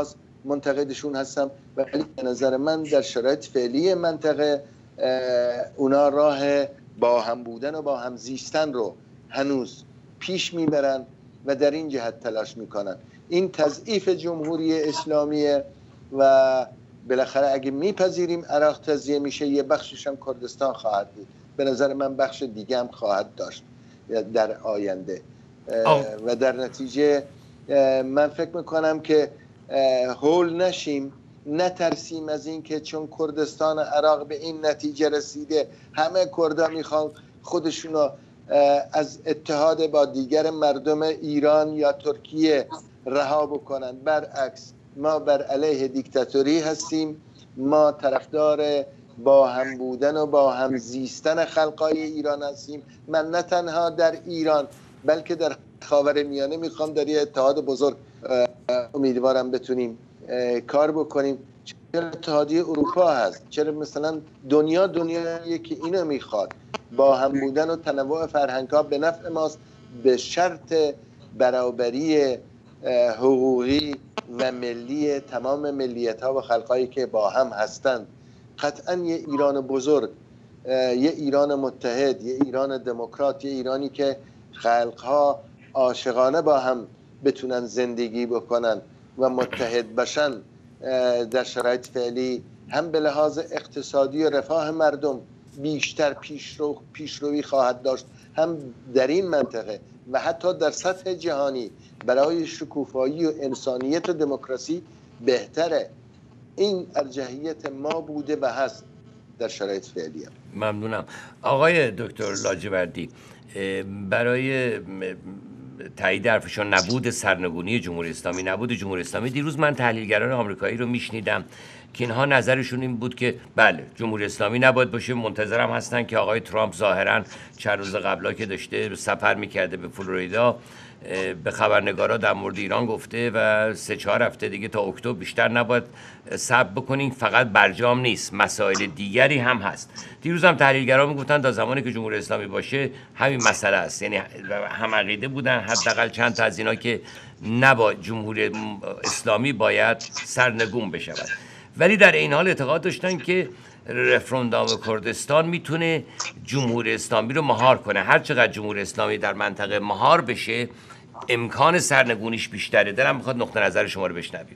منتقدشون هستم، ولی به نظر من در شرایط فعلی منطقه اونا راه با هم بودن و با هم زیستن رو هنوز پیش میبرن و در این جهت تلاش میکنن. این تضعیف جمهوری اسلامیه و بالاخره اگه میپذیریم عراق تجزیه میشه، یه بخشش هم کردستان خواهد بود. به نظر من بخش دیگه هم خواهد داشت در آینده و در نتیجه من فکر میکنم که هول نشیم، نترسیم از این که چون کردستان عراق به این نتیجه رسیده همه کردها میخوان خودشونو از اتحاد با دیگر مردم ایران یا ترکیه رها بکنن. برعکس، ما بر علیه دیکتاتوری هستیم، ما طرفدار با هم بودن و با هم زیستن خلقای ایران هستیم. من نه تنها در ایران بلکه در خاورمیانه میخوام در یه اتحاد بزرگ امیدوارم بتونیم کار بکنیم. چرا اتحادیه اروپا هست، چرا مثلا دنیا دنیاییه که اینو میخواد، با هم بودن و تنوع فرهنگ‌ها به نفع ماست به شرط برابری حقوقی و ملی تمام ملیت‌ها و خلقایی که با هم هستند. قطعاً یه ایران بزرگ، یه ایران متحد، یه ایران دموکرات، یه ایرانی که خلق‌ها عاشقانه با هم بتونن زندگی بکنن و متحد بشن، در شرایط فعلی هم به لحاظ اقتصادی و رفاه مردم بیشتر پیشرو پیشروی خواهد داشت، هم در این منطقه و حتی در سطح جهانی برای شکوفایی و انسانیت و دموکراسی بهتره. این ارجحیت ما بوده و هست در شرایط فعلی. ممنونم. آقای دکتر لاجوردی، برای تایید حرفشون نبود سرنگونی جمهوری اسلامی، نبود جمهوری اسلامی، دیروز من تحلیلگران آمریکایی رو میشنیدم که اینها نظرشون این بود که بله جمهوری اسلامی نباید باشه. منتظرم هستن که آقای ترامپ ظاهرا چند روز قبلا که داشته سفر میکرده به فلوریدا به خبرنگارا در مورد ایران گفته و سه چهار هفته دیگه تا اکتبر بیشتر نباید صبر بکنین. فقط برجام نیست، مسائل دیگری هم هست. دیروز هم تحلیلگرا میگفتن تا زمانی که جمهوری اسلامی باشه همین مسئله است، یعنی هم عقیده بودن حداقل چند تا از اینا که نباید جمهوری اسلامی باید سرنگون بشود، ولی در این حال اعتقاد داشتن که رفراندوم کردستان میتونه جمهوری اسلامی رو مهار کنه. هر چقدر جمهوری اسلامی در منطقه مهار بشه امکان سرنگونیش بیشتره. دلم میخواد نقطه نظر شما رو بشنویم.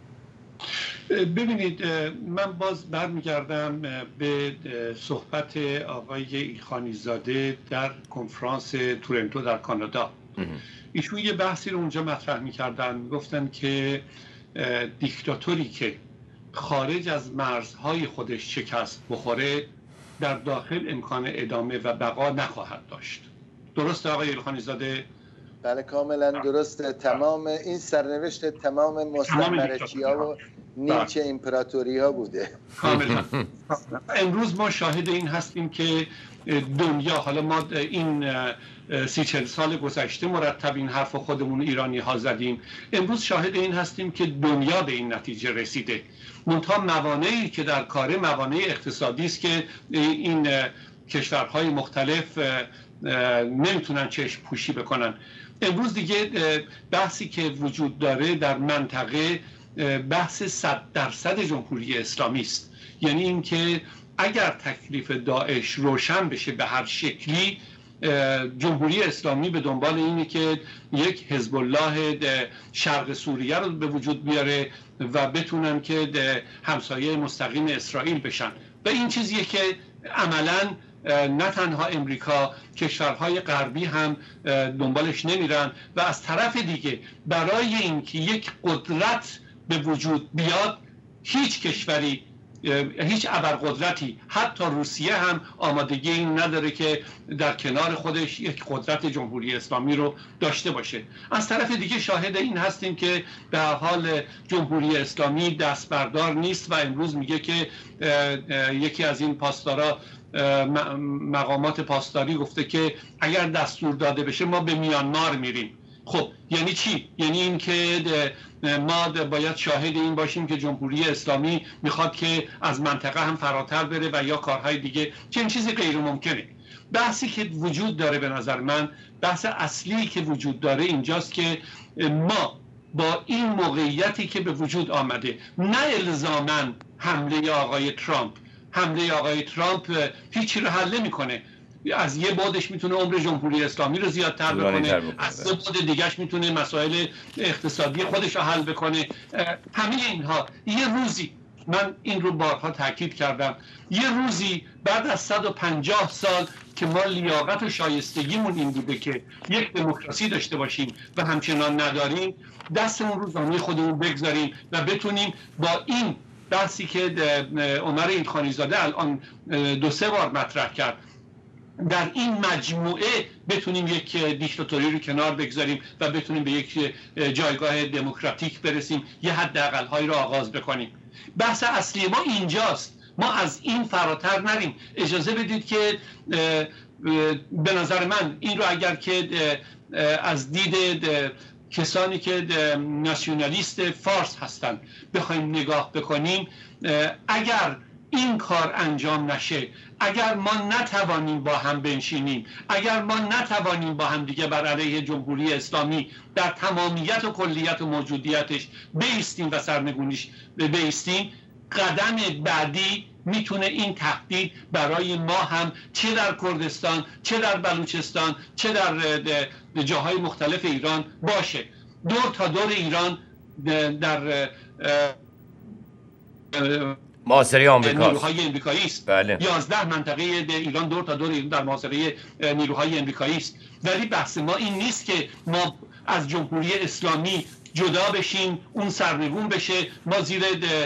ببینید، من باز برمیگردم به صحبت آقای ایخانی زاده در کنفرانس تورنتو در کانادا. ایشون یه بحثی رو اونجا مطرح میکردن، میگفتن که دیکتاتوری که خارج از مرزهای خودش شکست بخوره در داخل امکان ادامه و بقا نخواهد داشت. درسته آقای ایخانی زاده؟ بله کاملا درسته. تمام این سرنوشت تمام مستعمرچی ها و نیچه امپراتوری ها بوده. کاملا. امروز ما شاهد این هستیم که دنیا، حالا ما این سی چل سال گذشته مرتب این حرف خودمون ایرانی ها زدیم، امروز شاهد این هستیم که دنیا به این نتیجه رسیده. منتها موانعی که در کار موانع اقتصادی است که این کشورهای مختلف نمیتونن چشم پوشی بکنن. امروز دیگه بحثی که وجود داره در منطقه بحث صد درصد جمهوری اسلامی است. یعنی اینکه اگر تکلیف داعش روشن بشه به هر شکلی، جمهوری اسلامی به دنبال اینه که یک حزب الله شرق سوریه رو به وجود بیاره و بتونن که همسایه مستقیم اسرائیل بشن. و این چیزیه که عملاً نه تنها امریکا، کشورهای غربی هم دنبالش نمیرن. و از طرف دیگه برای اینکه یک قدرت به وجود بیاد، هیچ کشوری، هیچ ابرقدرتی، حتی روسیه هم آمادگی این نداره که در کنار خودش یک قدرت جمهوری اسلامی رو داشته باشه. از طرف دیگه شاهد این هستیم که به حال جمهوری اسلامی دست بردار نیست و امروز میگه که یکی از این پاسدارا، مقامات پاسداری گفته که اگر دستور داده بشه ما به میانمار میریم. خب یعنی چی؟ یعنی این که ما باید شاهد این باشیم که جمهوری اسلامی میخواد که از منطقه هم فراتر بره و یا کارهای دیگه. چنین چیزی غیر ممکنه. بحثی که وجود داره به نظر من، بحث اصلی که وجود داره اینجاست که ما با این موقعیتی که به وجود آمده، نه الزاماً حمله آقای ترامپ. حمله آقای ترامپ هیچی رو حل نمی‌کنه. از یه بعدش میتونه عمر جمهوری اسلامی رو زیادتر بکنه، از یه بعد دیگهش میتونه مسائل اقتصادی خودش رو حل بکنه. همه اینها یه روزی، من این رو بارها تاکید کردم، یه روزی بعد از صد و پنجاه سال که ما لیاقت و شایستگیمون این بوده که یک دموکراسی داشته باشیم و همچنان نداریم، دستمون رو زانوی خودمون بگذاریم و بتونیم با این بحثی که عمر ایلخانی زاده الان دو سه بار مطرح کرد، در این مجموعه بتونیم یک دیکتاتوری رو کنار بگذاریم و بتونیم به یک جایگاه دموکراتیک برسیم، یه حداقل هایی رو آغاز بکنیم. بحث اصلی ما اینجاست، ما از این فراتر نریم. اجازه بدید که به نظر من این رو اگر که از دید کسانی که ناسیونالیست فارس هستند بخوایم نگاه بکنیم، اگر این کار انجام نشه، اگر ما نتوانیم با هم بنشینیم، اگر ما نتوانیم با هم دیگه بر علیه جمهوری اسلامی در تمامیت و کلیت و موجودیتش بایستیم و سرنگونیش بایستیم، قدم بعدی میتونه این تهدید برای ما هم چه در کردستان، چه در بلوچستان، چه در جاهای مختلف ایران باشه. دور تا دور ایران در محاصره آمریکا نیروهای امریکایی است. بله. یازده منطقه ایران دور تا دور ایران در محاصره نیروهای امریکایی است. ولی بحث ما این نیست که ما از جمهوری اسلامی جدا بشیم، اون سرنگون بشه، ما زیر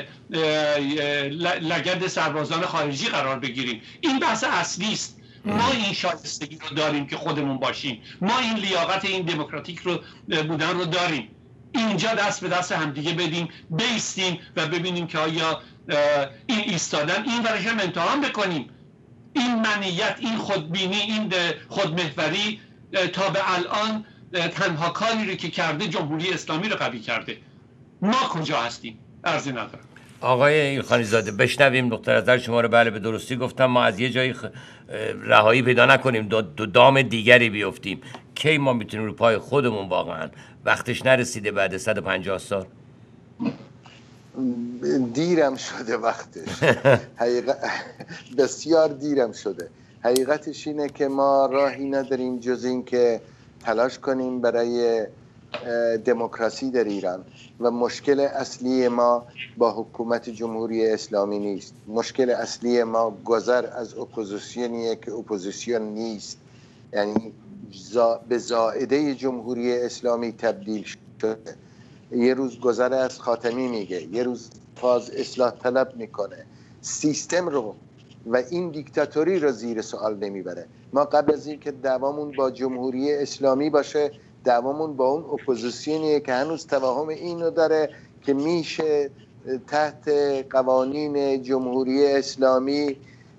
لگد سربازان خارجی قرار بگیریم. این بحث اصلی است. ما این شایستگی رو داریم که خودمون باشیم، ما این لیاقت این دموکراتیک رو بودن رو داریم. اینجا دست به دست همدیگه بدیم، بیستیم و ببینیم که آیا این ایستادن این ورش هم امتحان بکنیم. این منیت، این خودبینی، این خودمحوری تا به الان تنها کاری رو که کرده جمهوری اسلامی رو قوی کرده. ما کجا هستیم؟ عرضی ندارم. آقای ایلخانی زاده بشنویم نقطه نظر شما رو. بله به درستی گفتم، ما از یه جایی خ... رهایی پیدا نکنیم، دو, دو دام دیگری بیفتیم. کی ما میتونیم رو پای خودمون واقعا؟ وقتش نرسیده بعد صد و پنجاه سال؟ دیرم شده وقتش. حقیقت بسیار دیرم شده. حقیقتش اینه که ما راهی نداریم جز این که تلاش کنیم برای دموکراسی در ایران و مشکل اصلی ما با حکومت جمهوری اسلامی نیست. مشکل اصلی ما گذر از اپوزیسیونیه که اپوزیسیون نیست، یعنی زا به زائده جمهوری اسلامی تبدیل شده. یه روز گذر از خاتمی میگه، یه روز فاز اصلاح طلب میکنه، سیستم رو و این دیکتاتوری رو زیر سوال نمیبره. ما قبل از این که دعوامون با جمهوری اسلامی باشه، دعوامون با اون اپوزیسیونیه که هنوز توهم اینو داره که میشه تحت قوانین جمهوری اسلامی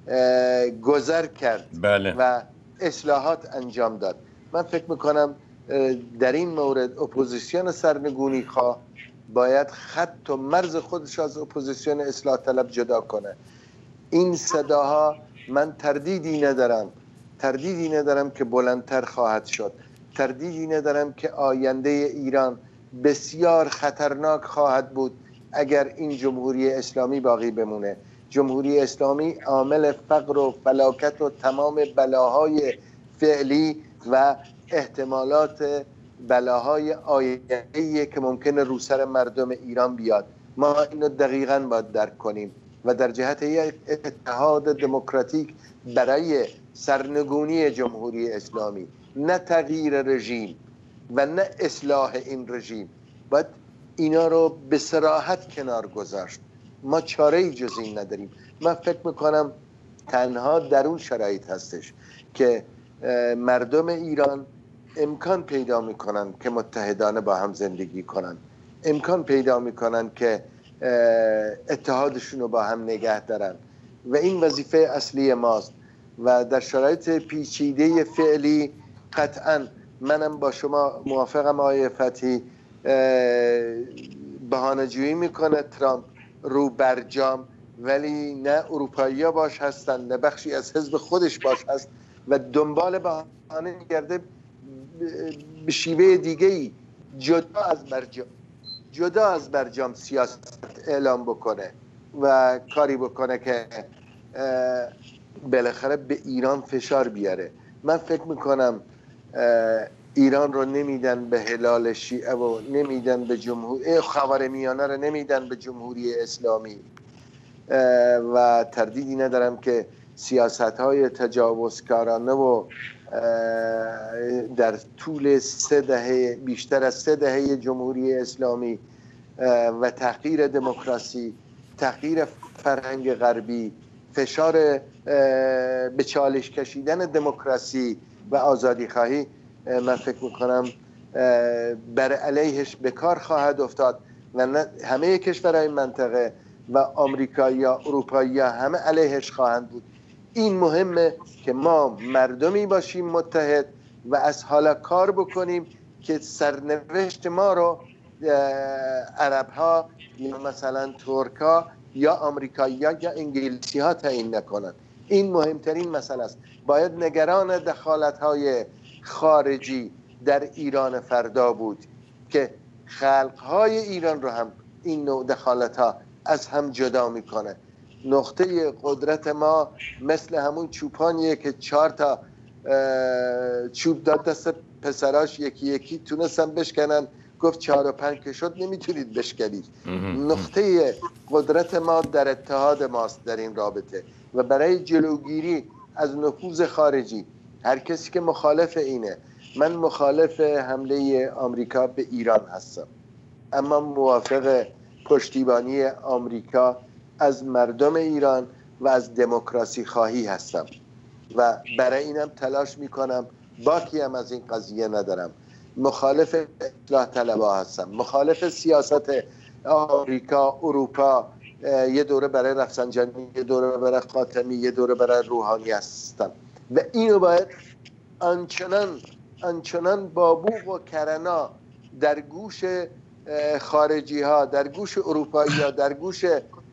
گذر کرد. بله. و اصلاحات انجام داد. من فکر میکنم در این مورد اپوزیسیون سرنگونی خواه باید خط و مرز خودش از اپوزیسیون اصلاح طلب جدا کنه. این صداها من تردیدی ندارم تردیدی ندارم که بلندتر خواهد شد. تردیدی ندارم که آینده ایران بسیار خطرناک خواهد بود اگر این جمهوری اسلامی باقی بمونه. جمهوری اسلامی عامل فقر و فلاکت و تمام بلاهای فعلی و احتمالات بلاهای آینده‌ای که ممکنه رو سر مردم ایران بیاد. ما اینو دقیقاً باید درک کنیم و در جهت یک اتحاد دموکراتیک برای سرنگونی جمهوری اسلامی، نه تغییر رژیم و نه اصلاح این رژیم، باید اینا رو به صراحت کنار گذاشت. ما چاره‌ای جز این نداریم. من فکر میکنم تنها در اون شرایط هستش که مردم ایران امکان پیدا میکنن که متحدانه با هم زندگی کنن، امکان پیدا میکنن که اتحادشون رو با هم نگه دارن و این وظیفه اصلی ماست. و در شرایط پیچیده فعلی قطعا منم با شما موافقم آقای فتحی، بهانه‌جویی میکنه ترامپ رو برجام، ولی نه اروپایی ها باش هستن نه بخشی از حزب خودش باش هست و دنبال بهانه میگرده به شیوه دیگه‌ای جدا از برجام جدا از برجام سیاست اعلام بکنه و کاری بکنه که بالاخره به ایران فشار بیاره. من فکر میکنم ایران رو نمیدن به هلال شیعه و نمیدن به جمهوری خاورمیانه رو نمیدن به جمهوری اسلامی و تردیدی ندارم که سیاست های تجاوزکارانه و در طول سه دهه بیشتر از سه دهه جمهوری اسلامی و تحقیر دموکراسی، تحقیر فرهنگ غربی، فشار به چالش کشیدن دموکراسی و آزادی خواهی، من فکر میکنم بر علیهش به کار خواهد افتاد و همه کشورهای منطقه و آمریکا یا اروپایی یا همه علیهش خواهند بود. این مهمه که ما مردمی باشیم متحد و از حالا کار بکنیم که سرنوشت ما رو عرب ها یا مثلا ترک ها یا آمریکایی ها یا انگلیسی ها تعیین نکنن. این مهمترین مسئله است. باید نگران دخالت های خارجی در ایران فردا بود که خلق های ایران رو هم این نوع دخالت ها از هم جدا میکنه. نقطه قدرت ما مثل همون چوپانیه که چهار تا چوب داد دست پسراش یکی یکی تونستن بشکنن، گفت چهار و پنج که شد نمیتونید بشکنید. نقطه قدرت ما در اتحاد ماست در این رابطه و برای جلوگیری از نفوذ خارجی هر کسی که مخالف اینه، من مخالف حمله آمریکا به ایران هستم اما موافق پشتیبانی آمریکا از مردم ایران و از دموکراسی خواهی هستم و برای اینم تلاش میکنم. باکی هم از این قضیه ندارم. مخالف اصلاح طلبها هستم، مخالف سیاست آمریکا، اروپا، یه دوره برای رفسنجانی، یه دوره برای خاتمی، یه دوره برای روحانی هستم و اینو باید آنچنان آنچنان با بوق و کرنا در گوش خارجی ها، در گوش اروپایی ها، در گوش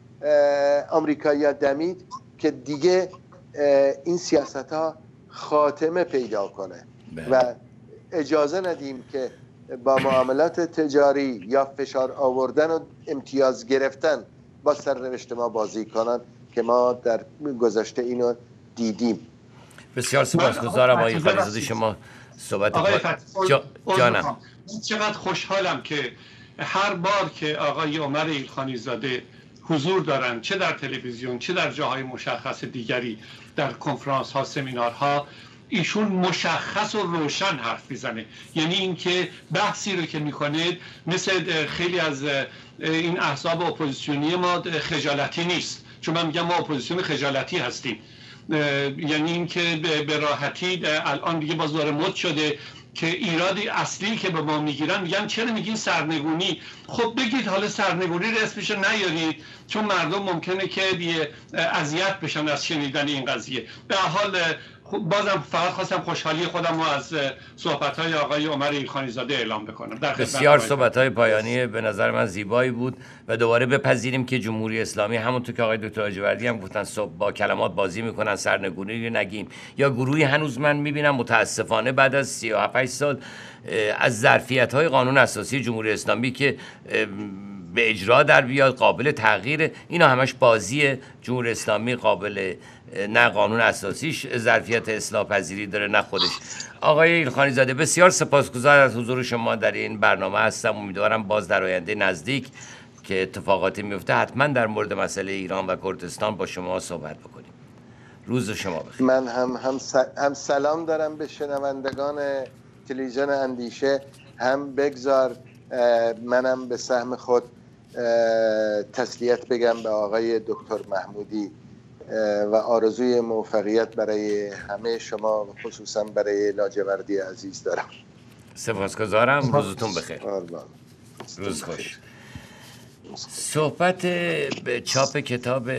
آمریکایی ها دمید که دیگه این سیاست ها خاتمه پیدا کنه و اجازه ندیم که با معاملات تجاری یا فشار آوردن و امتیاز گرفتن با سرنوشت ما بازی کنن که ما در گذشته اینو دیدیم. بسیار سپاسگزارم آقای خلیزاده. شما صحبت آقای جا... جانم. چقدر خوشحالم که هر بار که آقای عمر ایلخانی زاده حضور دارن، چه در تلویزیون چه در جاهای مشخص دیگری، در کنفرانس ها، سمینارها، ایشون مشخص و روشن حرف میزنه. یعنی اینکه بحثی رو که میکنه مثل خیلی از این احزاب اپوزیسیونی ما خجالتی نیست، چون من میگم ما اپوزیسیون خجالتی هستیم. یعنی اینکه به راحتی الان دیگه باز داره مد شده که ایرادی اصلی که به ما میگیرن میگن چرا میگین سرنگونی؟ خب بگید حالا سرنگونی رو اسمش نیارید، چون مردم ممکنه که دیگه اذیت بشن از شنیدن این قضیه. به حال بازم فقط خواستم خوشحالی خودم رو از صحبت‌های آقای عمر ایلخانی زاده اعلام بکنم. بسیار صحبت‌های پایانی به نظر من زیبایی بود و دوباره بپذیریم که جمهوری اسلامی همونطور که آقای دکتر لاجوردی هم گفتن صبح با کلمات بازی میکنن، سرنگونی رو نگیم. یا گروهی هنوز من میبینم متاسفانه بعد از سی و هفت سال از ظرفیت‌های قانون اساسی جمهوری اسلامی که به اجرا در بیاد، قابل تغییر، اینا همش بازی جمهوری اسلامی، قابل نه قانون اساسیش ظرفیت اصلاح پذیری داره نه خودش. آقای ایلخانی زاده بسیار سپاسگزار از حضور شما در این برنامه هستم. امیدوارم باز در آینده نزدیک که اتفاقاتی میفته حتما در مورد مسئله ایران و کردستان با شما صحبت بکنیم. روز شما بخیر. من هم هم, هم سلام دارم به شنوندگان تلویزیون اندیشه، هم بگذار منم به سهم خود تسلیت بگم به آقای دکتر محمودی و آرزوی موفقیت برای همه شما و خصوصا برای لاجوردی عزیز دارم. سپاسگزارم. روزتون بخیر. روز خوش. صحبت به چاپ کتاب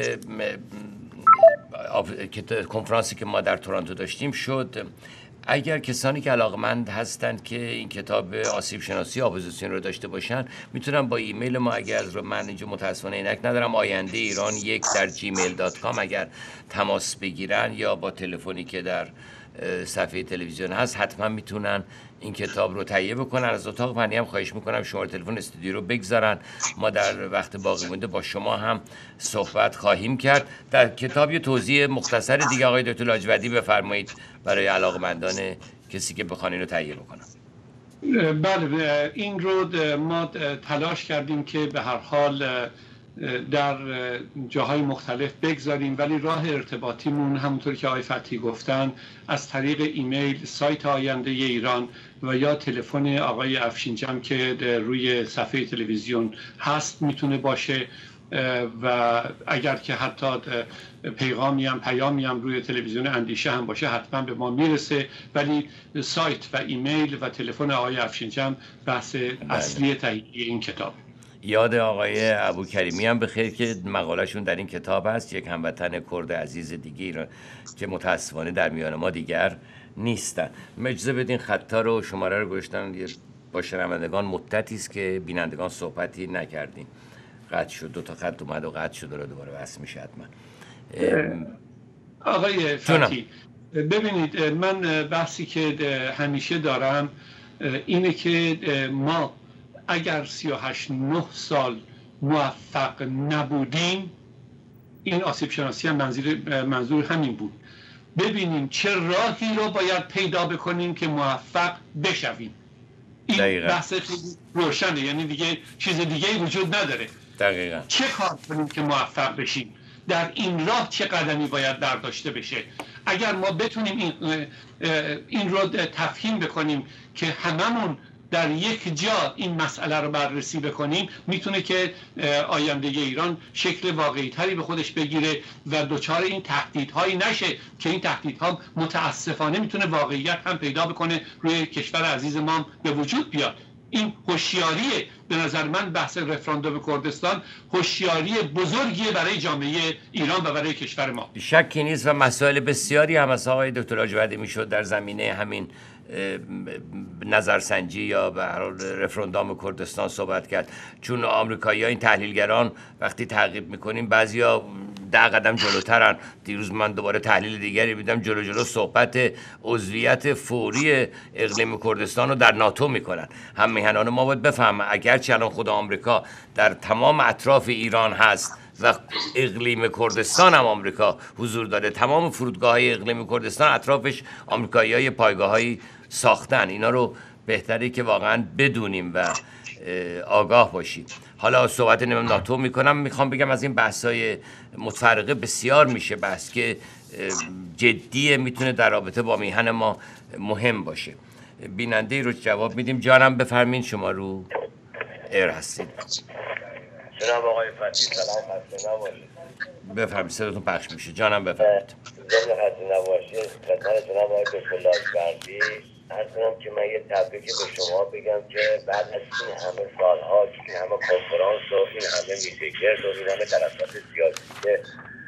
کنفرانسی که ما در تورنتو داشتیم شد. اگر کسانی که علاقمند هستند که این کتاب آسیب شناسی اپوزیسیون رو داشته باشن میتونن با ایمیل ما، اگر از رو من اینجا متاسفانه اینک ندارم، آینده ایران یک در جیمیل دات کام اگر تماس بگیرن یا با تلفنی که در صفحه تلویزیون هست حتما میتونن این کتاب رو تهیه بکنن. از اتاق فنی هم خواهش میکنم شماره تلفن استودیو رو بگذارن، ما در وقت باقی مونده با شما هم صحبت خواهیم کرد. در کتاب یه توضیح مختصر دیگه آقای دکتر لاجوردی بفرمایید برای علاقمندان کسی که بخوان اینو تهیه بکنن. بله، این رو ما تلاش کردیم که به هر حال در جاهای مختلف بگذاریم، ولی راه ارتباطیمون همونطور که آقای فتحی گفتن از طریق ایمیل، سایت آینده ایران و یا تلفن آقای افشینجم که روی صفحه تلویزیون هست میتونه باشه، و اگر که حتی پیغامی هم پیامی هم روی تلویزیون اندیشه هم باشه حتما به ما میرسه، ولی سایت و ایمیل و تلفن آقای افشینجم بحث اصلی تهیه این کتاب. یاد آقای ابوکریمی هم بخیر که مقالهشون در این کتاب هست، یک هموطن کرد عزیز دیگه که متاسفانه در میان ما دیگر نیستن. اجازه بدین خطا رو شماره رو گذاشتن، با شنوندگان مدتی است که بینندگان صحبتی نکردیم، قطع شد، دو تا خط اومد و قطع شد و دوباره وصل میشه حتما. آقای فتحی ببینید، من بحثی که همیشه دارم اینه که ما اگر سی و هشت نه سال موفق نبودیم، این آسیب شناسی هم منظور, منظور همین بود، ببینیم چه راهی رو باید پیدا بکنیم که موفق بشویم. این دقیقا. بحث روشنه، یعنی دیگه چیز دیگه وجود نداره. دقیقا. چه کار کنیم که موفق بشیم؟ در این راه چه قدمی باید برداشته بشه؟ اگر ما بتونیم این, این رو تفهیم بکنیم که هممون در یک جا این مسئله رو بررسی بکنیم، میتونه که آینده ایران شکل واقعی تری به خودش بگیره و دچار این تهدیدهایی نشه که این تهدیدها متاسفانه میتونه واقعیت هم پیدا بکنه، روی کشور عزیز ما به وجود بیاد. این هوشیاریه، به نظر من بحث رفراندوم کردستان هوشیاری بزرگیه برای جامعه ایران و برای کشور ما. شکی نیست و مسائل بسیاری هم از آقای دکتر لاجوردی میشد در زمینه همین نظرسنجی یا به هر حال رفراندوم کردستان صحبت کرد، چون آمریکایی‌ها این تحلیلگران وقتی تعقیب میکنیم بعضیا ده قدم جلوترن. دیروز من دوباره تحلیل دیگری دیدم جلو جلو صحبت عضویت فوری اقلیم کردستان رو در ناتو میکنن. هم میهنان ما باید بفهمن اگرچه الان خود آمریکا در تمام اطراف ایران هست و اقلیم کردستان هم آمریکا حضور داره، تمام فرودگاه‌های اقلیم کردستان اطرافش آمریکایی‌ها پایگاه‌هایی ساختن. اینا رو بهتره که واقعا بدونیم و آگاه باشیم. حالا صحبت نمیم ناتو میکنم، میخوام بگم از این بحث‌های متفرقه بسیار میشه بحث که جدیه، میتونه در رابطه با میهن ما مهم باشه. بیننده رو جواب میدیم. جانم بفرمین، شما رو ایر هستید. جناب آقای فتحی سلام، خسته نباشید. بفرمایید، صداتون پخش میشه. جانم بفرمایید. جناب خسته نباشید. خدمت جناب آقای دکتر لاجوردی عرض کنم که من یه تبریک به شما بگم که بعد از این همه سالها، این همه کنفرانس و این همه میتینگ و این همه طرفدار سیاسی که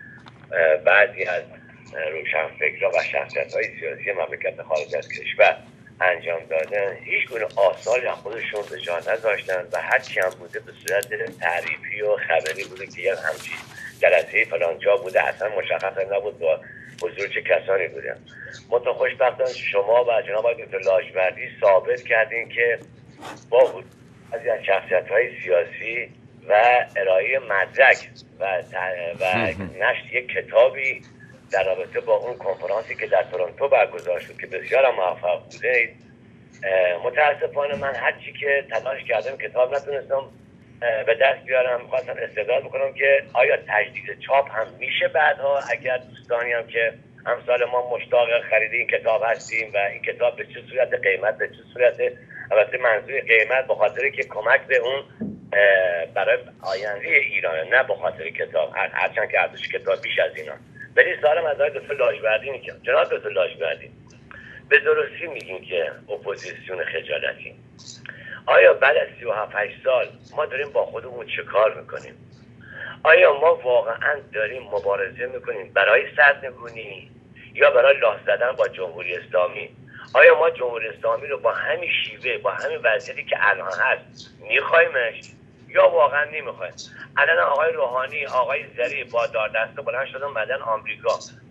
بعضی از روشنفکرها و شخصیت‌های سیاسی مملکت خارج از کشور انجام دادن، هیچ گونه آثاری از خودشون به جا نذاشتن و هر چی هم بوده به صورت تعریفی و خبری بوده که یک همچین جلسه فلان جا بوده، اصلا مشخص نبود با حضور چه کسانی بودن. منتها خوشبختانه شما و جناب آقای دکتر لاجوردی ثابت کردین که با از شخصیت‌های سیاسی و ارائه مدرک و و نشر یک کتابی در رابطه با اون کنفرانسی که در تورنتو برگزار شد که بسیار موفق بوده، متاسفانه من هر چی که تلاش کردم کتاب نتونستم به دست بیارم. می‌خواستم استدلال بکنم که آیا تجدید چاپ هم میشه بعدها، اگر دوستانی هم که امثال ما مشتاق خرید این کتاب هستیم و این کتاب به چه صورت، قیمت به چه صورت، البته منظور قیمت به خاطر که کمک به اون برای آینده ایران، نه به خاطر کتاب، هرچند که ارزش کتاب بیش از اینا. ولی سوالم از آقای دکتر لاجوردی میگم، جناب دکتر لاجوردی به درستی میگین که اپوزیسیون خجالتی، آیا بعد از سی و هفت سال ما داریم با خودمون چه کار میکنیم؟ آیا ما واقعا داریم مبارزه میکنیم برای سرنگونی یا برای لاس زدن با جمهوری اسلامی؟ آیا ما جمهوری اسلامی رو با همین شیوه، با همین وضعیتی که الان هست میخوایمش یا واقعا نمیخوایم؟ الان آقای روحانی، آقای ظریف با دار دست بلند شدن بعدن آمریکا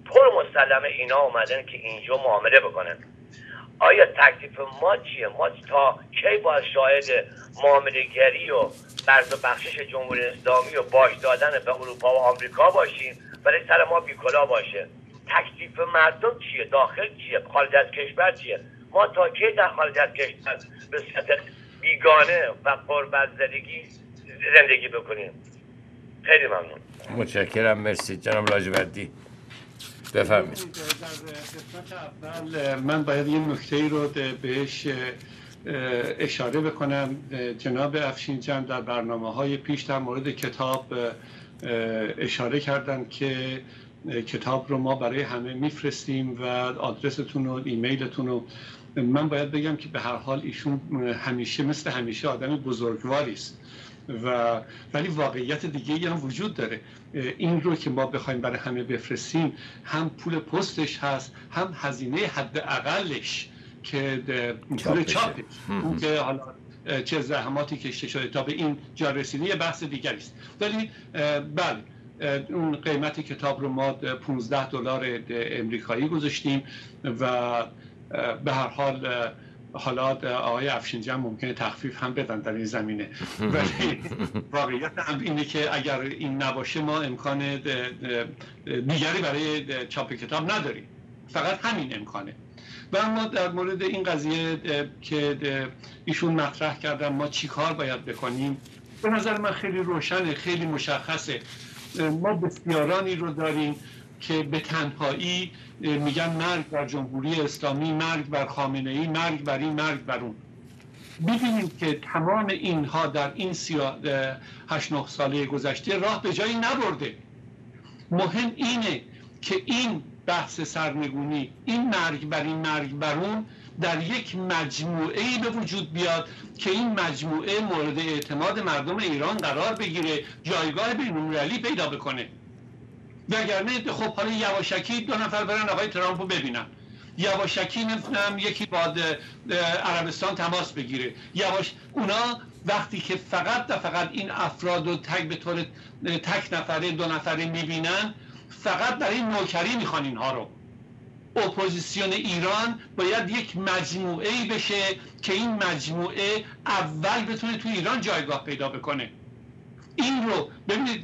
پر مسلمه اینا اومدن که اینجا معامله بکنن. آیا تکلیف ما چیه؟ ما تا کی باید شاهد معامله‌گری و قرض و بخشش جمهوری اسلامی و باج دادن به اروپا و آمریکا باشیم ولی سر ما بیکلا باشه؟ تکلیف مردم چیه؟ داخل چیه؟ خارج از کشور چیه؟ ما تا کی در خارج از کشور به صورت بیگانه و غربت زدگی زندگی بکنیم؟ خیلی ممنون. متشکرم. مرسی جناب لاجوردی. بفرمایید. در قسمت اول من باید یه نکته رو بهش اشاره بکنم. جناب افشین‌جان در برنامه‌های پیش در مورد کتاب اشاره کردن که کتاب رو ما برای همه میفرستیم و آدرستون و ایمیلتون رو. من باید بگم که به هر حال ایشون همیشه مثل همیشه آدم بزرگواری است و ولی واقعیت دیگه هم وجود داره. این رو که ما بخوایم برای همه بفرستیم هم پول پستش هست، هم هزینه حداقلش که پول چاپش، اون که حالا چه زحماتی کشته شده تا به این جا رسیدن یه بحث دیگری است. ولی بله اون قیمت کتاب رو ما پانزده دلار امریکایی گذاشتیم و به هر حال حالا آقای افشین‌جان ممکنه تخفیف هم بدن در این زمینه، ولی واقعیت هم اینه که اگر این نباشه ما امکان دیگری برای چاپ کتاب نداریم، فقط همین امکانه. و اما در مورد این قضیه که ایشون مطرح کردن ما چی کار باید بکنیم، به نظر من خیلی روشنه، خیلی مشخصه. ما بسیارانی رو داریم که به تنهایی میگن مرگ بر جمهوری اسلامی، مرگ بر خامنه‌ای، مرگ بر این، مرگ بر اون. ببینیم که تمام اینها در این هشت نه ساله گذشته راه به جایی نبرده. مهم اینه که این بحث سرنگونی، این مرگ بر این، مرگ بر اون در یک مجموعه‌ای به وجود بیاد که این مجموعه مورد اعتماد مردم ایران قرار بگیره، جایگاه بین‌المللی پیدا بکنه. وگرنه خب حالا یواشکی دو نفر برن آقای ترامپ رو ببینن، یواشکی نمیتونم یکی با عربستان تماس بگیره، یواش اونا وقتی که فقط و فقط این افراد رو تک به طور تک نفره دو نفره میبینن، فقط برای نوکری میخوان اینها رو. اپوزیسیون ایران باید یک مجموعه‌ای بشه که این مجموعه اول بتونه تو ایران جایگاه پیدا بکنه. این رو ببینید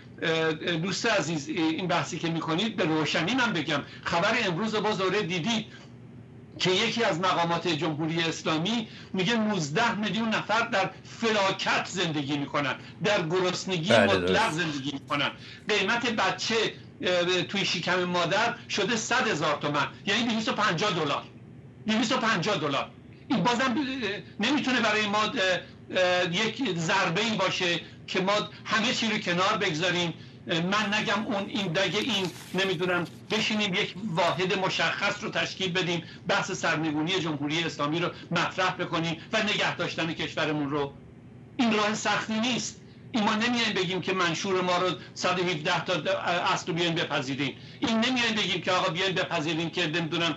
دوست عزیز، این بحثی که میکنید به روشنی من بگم، خبر امروز رو باز دوره دیدید که یکی از مقامات جمهوری اسلامی میگه نوزده میلیون نفر در فلاکت زندگی میکنن، در گرسنگی مطلق زندگی میکنن، قیمت بچه توی شکم مادر شده صد هزار تومان، یعنی دویست و پنجاه دلار. دویست و پنجاه دلار این بازم نمیتونه برای ما یک ضربه‌ای باشه که ما همه چی رو کنار بگذاریم. من نگم اون این دیگه این نمیدونم بشینیم یک واحد مشخص رو تشکیل بدیم، بحث سرنگونی جمهوری اسلامی رو مطرح بکنیم و نگه داشتن کشورمون رو. این راه سختی نیست. این ما نمیایم بگیم که منشور ما رو صد و هفده تا اصل رو بیاین بپذیرین. این نمیایم بگیم که آقا بیاین بپذیرین که نمیدونم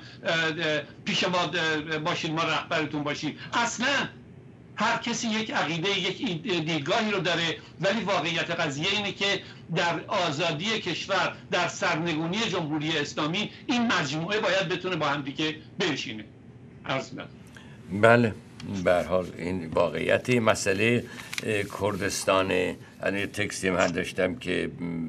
پیش ما باشین، ما رهبرتون باشیم. اصلا هر کسی یک عقیده، یک دیدگاهی رو داره، ولی واقعیت قضیه اینه که در آزادی کشور، در سرنگونی جمهوری اسلامی این مجموعه باید بتونه با هم دیگه بنشینه. عرض می‌کنم. بله، به هر حال این واقعیت مسئله کردستان، یعنی تکستی من داشتم که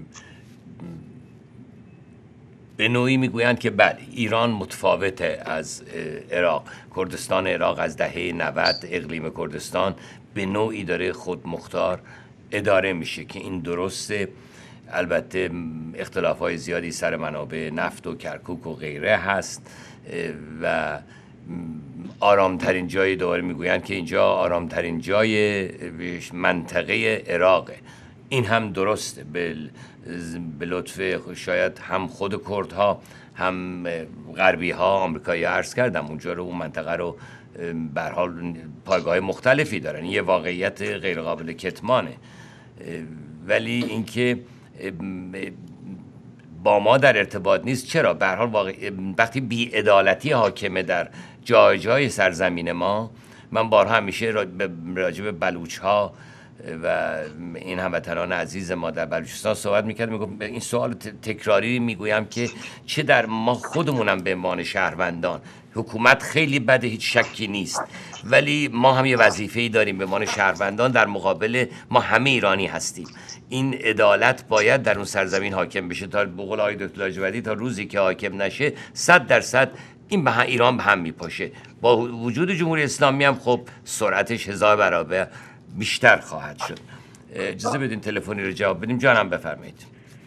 به نوعی میگویند که بله ایران متفاوته از عراق. کردستان عراق از دهه نود اقلیم کردستان به نوعی داره خود مختار اداره میشه که این درسته. البته اختلاف‌های زیادی سر منابع نفت و کرکوک و غیره هست و آرامترین جای دوباره میگویند که اینجا آرامترین جای منطقه عراقه. این هم درسته، به لطف شاید هم خود کردها هم غربی ها، آمریکایی عرض کردم اونجا رو، اون منطقه رو به هر حال پایگاه مختلفی دارن. یه واقعیت غیر قابل کتمانه، ولی اینکه با ما در ارتباط نیست. چرا؟ به هر حال واقع... وقتی بی‌عدالتی حاکمه در جای جای سرزمین ما، من بارها همیشه راجع به بلوچ ها و این هموطنان عزیز ما در بلوچستان صحبت میکرد، میگفت این سوال تکراری میگویم که چه در ما خودمونم به عنوان شهروندان، حکومت خیلی بده، هیچ شکی نیست، ولی ما هم یه وظیفه‌ای داریم به عنوان شهروندان در مقابل ما همه ایرانی هستیم. این عدالت باید در اون سرزمین حاکم بشه تا به قول آقای دکتر لاجوردی تا روزی که حاکم نشه صد درصد این به هم ایران به هم میپاشه. با وجود جمهوری اسلامی هم خب سرعتش هزار برابر بیشتر خواهد شد. اجازه بدین تلفنی رو جواب بدیم. جانم بفرمایید.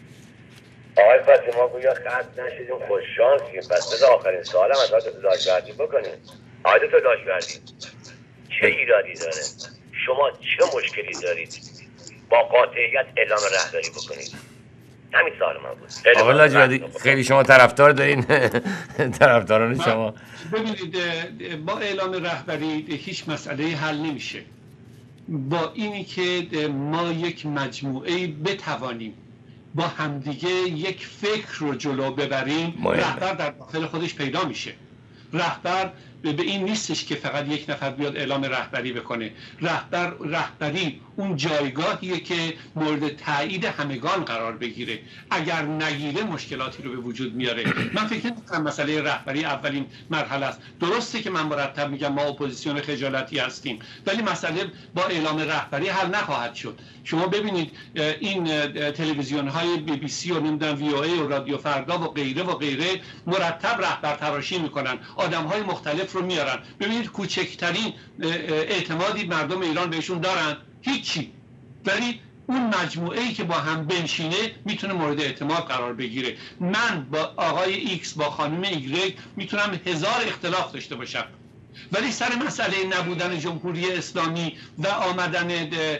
آقای فاطمی ما گویا خط نشدیم، خوش شانسیم. پس بذار آخرین سوالم از آقای دکتر لاجوردی بکنیم. آقای دکتر لاجوردی چه ایرادی داره؟ شما چه مشکلی دارید با قاطعیت اعلام رهبری بکنید؟ همین سوال من بود. آقای لاجوردی خیلی شما طرفدار دارین. طرفداران شما ببینید با اعلام رهبری هیچ مسئله حل نمیشه. با اینی که ما یک مجموعه بتوانیم با همدیگه یک فکر رو جلو ببریم، رهبر در داخل خودش پیدا میشه. رهبر به این نیستش که فقط یک نفر بیاد اعلام رهبری بکنه. رهبر رهبری اون جایگاهیه که مورد تایید همگان قرار بگیره. اگر نگیره مشکلاتی رو به وجود میاره. من فکر نمی‌کنم مسئله رهبری اولین مرحله است. درسته که من مرتب میگم ما اپوزیسیون خجالتی هستیم، ولی مسئله با اعلام رهبری حل نخواهد شد. شما ببینید این تلویزیون های بی بی سی و نمیدونم وی او ای و رادیو فردا و غیره و غیره مرتب رهبر تراشی میکنن، آدم های مختلف رو میارن. ببینید کوچکترین اعتمادی مردم ایران بهشون دارن؟ هیچی. ولی اون مجموعه ای که با هم بنشینه میتونه مورد اعتماد قرار بگیره. من با آقای ایکس با خانم ایگرگ میتونم هزار اختلاف داشته باشم، ولی سر مسئله نبودن جمهوری اسلامی و آمدن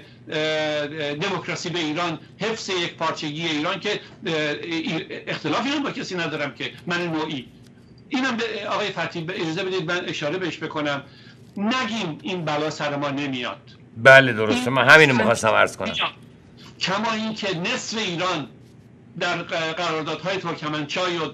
دموکراسی به ایران، حفظ یک پارچگی ایران، که اختلافی هم با کسی ندارم که من نوعی. اینم به آقای فتحی اجازه بدید من اشاره بهش بکنم، نگیم این بلا سر ما نمیاد. بله درسته، من همینو میخواستم عرض کنم. کما این که نصف ایران در قراردادهای ترکمنچای و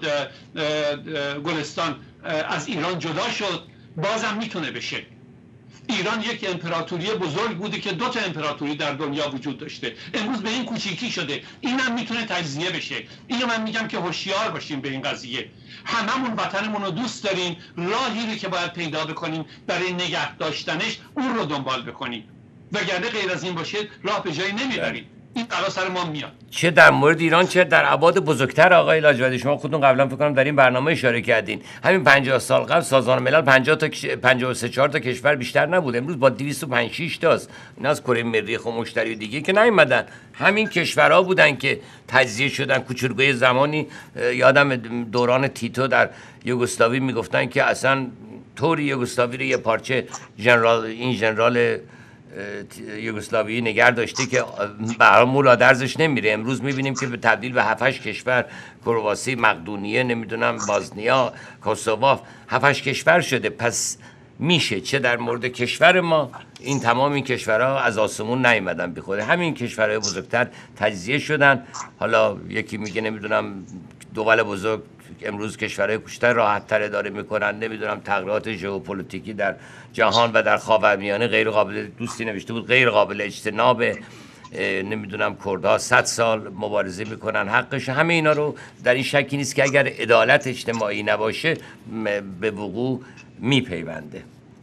گلستان از ایران جدا شد، بازم میتونه بشه. ایران یک امپراتوری بزرگ بوده که دو تا امپراتوری در دنیا وجود داشته، امروز به این کوچیکی شده. اینم میتونه تجزیه بشه. اینو من میگم که هوشیار باشیم به این قضیه. هممون وطنمون رو دوست داریم، راهی رو که باید پیدا بکنیم برای نگه داشتنش اون رو دنبال بکنیم، وگرنه غیر از این باشه راه به جایی نمیبریم. این قرار سر ما میاد، چه در مورد ایران چه در ابعاد بزرگتر. آقای لاجوردی شما خودتون قبلا فکر کنم در این برنامه اشاره کردین، همین پنجاه سال قبل سازمان ملل پنجاه تا پنجاه و سه چهار تا کشور بیشتر نبود، امروز با دویست و پنج شش تاست. اینا از کره مریخ و مشتری دیگه که نیومدن، همین کشورها بودن که تجزیه شدن. کوچولوی زمانی یادم دوران تیتو در یوگسلاوی میگفتن که اصلا طوری یوگسلاوی رو یه پارچه ژنرال این ژنرال یوگسلاوی نگر داشته که برای مولا درزش نمیره. امروز میبینیم که به تبدیل به هفت هشت کشور، کرواسی، مقدونیه، نمیدونم بازنیا، کوسوو، هفت هشت کشور شده. پس میشه چه در مورد کشور ما، این تمام این کشورها از آسمون نیومدن بی خود، همین کشورهای بزرگتر تجزیه شدن. حالا یکی میگه نمیدونم دول بزرگ امروز کشورهای کوچکتر راحت‌تر اداره میکنن، نمیدونم تغییرات ژئوپلیتیکی در جهان و در خاورمیانه غیر قابل، دوستی نوشته بود غیر قابل اجتناب، نمیدونم کردها صد سال مبارزه میکنن حقش. همه اینا رو در این شکی نیست که اگر عدالت اجتماعی نباشه به وقوع میپیونده.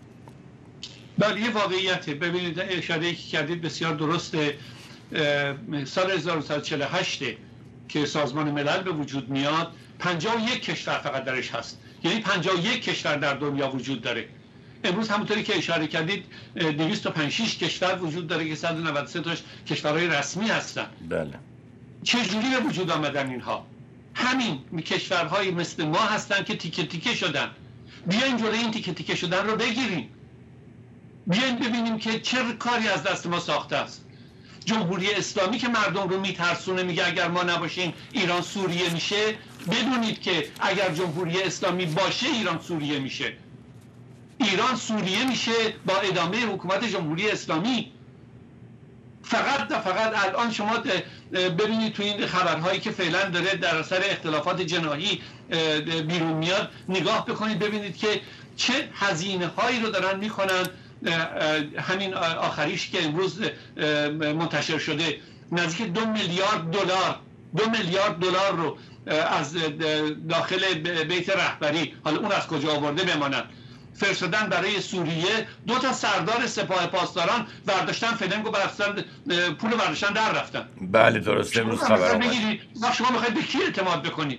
بله یه واقعیته. ببینید اشاره که کردید بسیار درسته. سال هزار و نهصد و چهل و هشت که سازمان ملل به وجود میاد، پنجاه و یک کشور فقط درش هست، یعنی پنجاه و یک کشور در دنیا وجود داره. امروز همونطوری که اشاره کردید دویست و پنج شش کشور وجود داره که صد و نود و سه تاش کشورهای رسمی هستن. بله. چجوری به وجود آمدن اینها؟ همین کشورهایی مثل ما هستن که تیکه تیکه شدن. بیاین جلوی این تیکه تیکه شدن رو بگیریم. بیاین ببینیم که چه کاری از دست ما ساخته است. جمهوری اسلامی که مردم رو میترسونه، میگه اگر ما نباشیم ایران سوریه میشه. بدونید که اگر جمهوری اسلامی باشه ایران سوریه میشه. ایران سوریه میشه با ادامه حکومت جمهوری اسلامی. فقط و فقط الان شما ببینید تو این خبرهایی که فعلا داره در اثر اختلافات جناحی بیرون میاد، نگاه بکنید ببینید که چه هزینه هایی رو دارن میکنن همین آخریش که امروز منتشر شده نزدیک دو میلیارد دلار دو میلیارد دلار رو از داخل بیت رهبری، حالا اون از کجا آورده بماند، فرستادن برای سوریه. دو تا سردار سپاه پاسداران برداشتن فلنگو برداشتن، پول برداشتن در رفتن. بله درسته، امروز خبر اومد. شما میخواید به کی اعتماد بکنید؟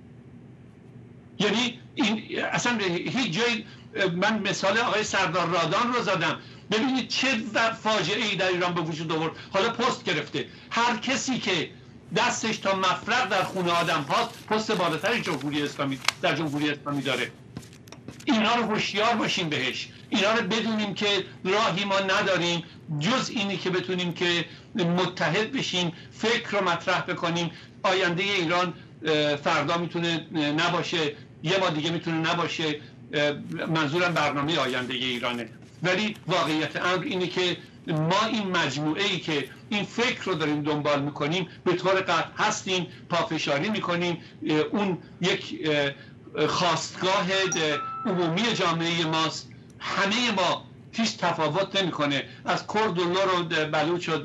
یعنی این اصلا هیچ جای، من مثال آقای سردار رادان رو زدم، ببینید چه فاجعه ای در ایران به وجود آورد. حالا پست گرفته، هر کسی که دستش تا مفرق در خون آدم هاست پست بالاتر جمهوری اسلامی در جمهوری اسلامی داره. اینا رو هوشیار باشیم بهش، اینا رو بدونیم که راهی ما نداریم جز اینی که بتونیم که متحد بشیم، فکر رو مطرح بکنیم. آینده ایران فردا میتونه نباشه، یه ما دیگه میتونه نباشه، منظورم برنامه آینده ایرانه. ولی واقعیت امر اینه که ما این مجموعه ای که این فکر رو داریم دنبال میکنیم به طور قطع هستیم، پافشاری میکنیم. اون یک خواستگاه عمومی جامعه ماست، همه ما، هیچ تفاوت نمیکنه از کرد و لور و بلوچ و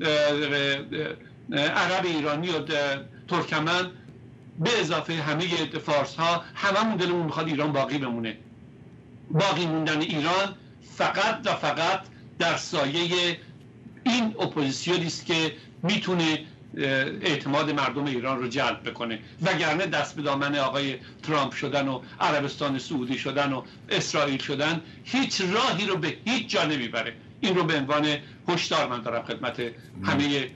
عرب ایرانی و ترکمن به اضافه همه فارس ها، هممون دلمون میخواد ایران باقی بمونه. باقی موندن ایران فقط و فقط در سایه این اپوزیسیونی است که میتونه اعتماد مردم ایران رو جلب بکنه، وگرنه دست به دامن آقای ترامپ شدن و عربستان سعودی شدن و اسرائیل شدن هیچ راهی رو به هیچ جا نمیبره. این رو به عنوان هشدار من دارم خدمت همه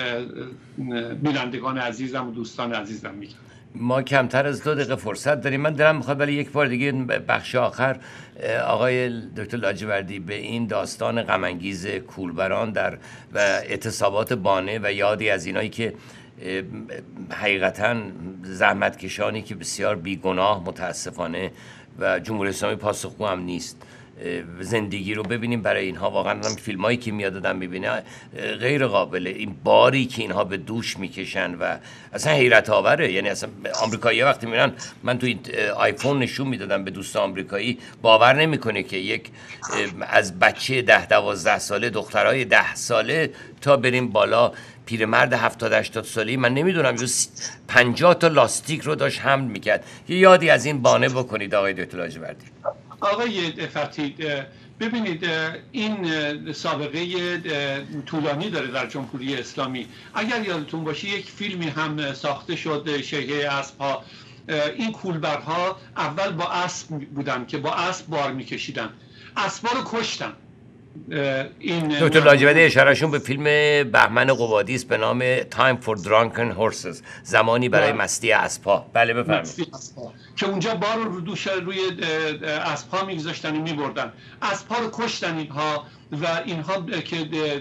بینندگان عزیزم و دوستان عزیزم میگم. ما کمتر از دو دقیقه فرصت داریم. من دلم میخواد ولی یک بار دیگه بخش آخر آقای دکتر لاجوردی به این داستان غم انگیز کولبران در و اعتصابات بانه و یادی از اینایی که حقیقتا زحمتکشانی که بسیار بیگناه متاسفانه و جمهوری اسلامی پاسخگو هم نیست، زندگی رو ببینیم برای اینها. واقعا هم فیلم هایی که میاد دادم میبینه غیر قابله، این باری که اینها به دوش میکشن و اصلا حیرت آوره. یعنی اصلا آمریکایی وقتی میرن، من تو این آیفون نشون میدادم به دوست آمریکایی، باور نمیکنه که یک از بچه ده دوازده ساله، دخترای ده ساله تا بریم بالا پیرمرد هفتاد هشتاد سالی، من نمیدونم جو پنجاه تا لاستیک رو داشت حمل میکرد. یه یادی از این بانه بکنید آقای دکتر لاجوردی. آقای فتحی، ببینید این سابقه طولانی داره در جمهوری اسلامی. اگر یادتون باشه یک فیلمی هم ساخته شد، شیهه اسب‌ها. این کولبرها اول با اسب بودن که با اسب بار میکشیدن، اسبا رو کشتن. این دکتر لاجوردی اشارهشون به فیلم بهمن قبادی است به نام Time for Drunken Horses، زمانی برای مستی اسب‌ها. بله بفرمایید. که اونجا بار رو دوش روی اسب‌ها میگذاشتن و میبردن، اسب‌ها رو کشتن اینها و اینها که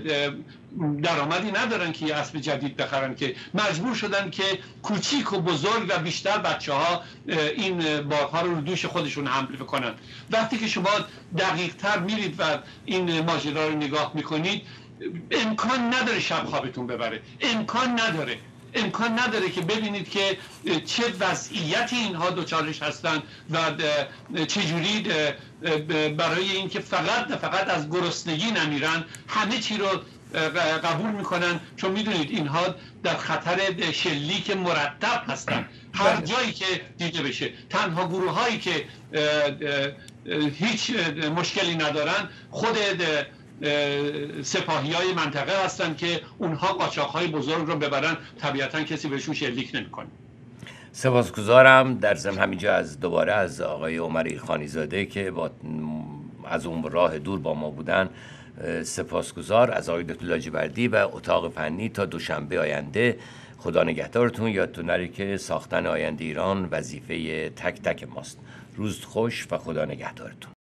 درآمدی ندارن که یه اسب جدید بخرن، که مجبور شدن که کوچیک و بزرگ و بیشتر بچه‌ها این بارها رو دوش خودشون حمل بکنن. وقتی که شما دقیق تر میرید و این ماجرا رو نگاه میکنید، امکان نداره شب خوابتون ببره، امکان نداره امکان نداره که ببینید که چه وضعیتی اینها دوچارش هستن و چجوری برای اینکه فقط فقط از گرسنگی نمیرن همه چی رو قبول میکنن، چون میدونید اینها در خطر شلیک مرتب هستن هر جایی که دیده بشه. تنها گروه هایی که هیچ مشکلی ندارن خود سپاهی های منطقه هستن که اونها قاچاق های بزرگ رو ببرن، طبیعتا کسی بهشون شلیک نمیکنه. سپاسگزارم در ضمن همینجا از دوباره از آقای عمر ایلخانی زاده که با از اون راه دور با ما بودن. سپاسگزار از آقای دکتر لاجوردی و اتاق فنی. تا دوشنبه آینده خدا نگهدارتون. یادتون نره که ساختن آینده ایران وظیفه تک تک ماست. روز خوش و خدا نگهدارتون.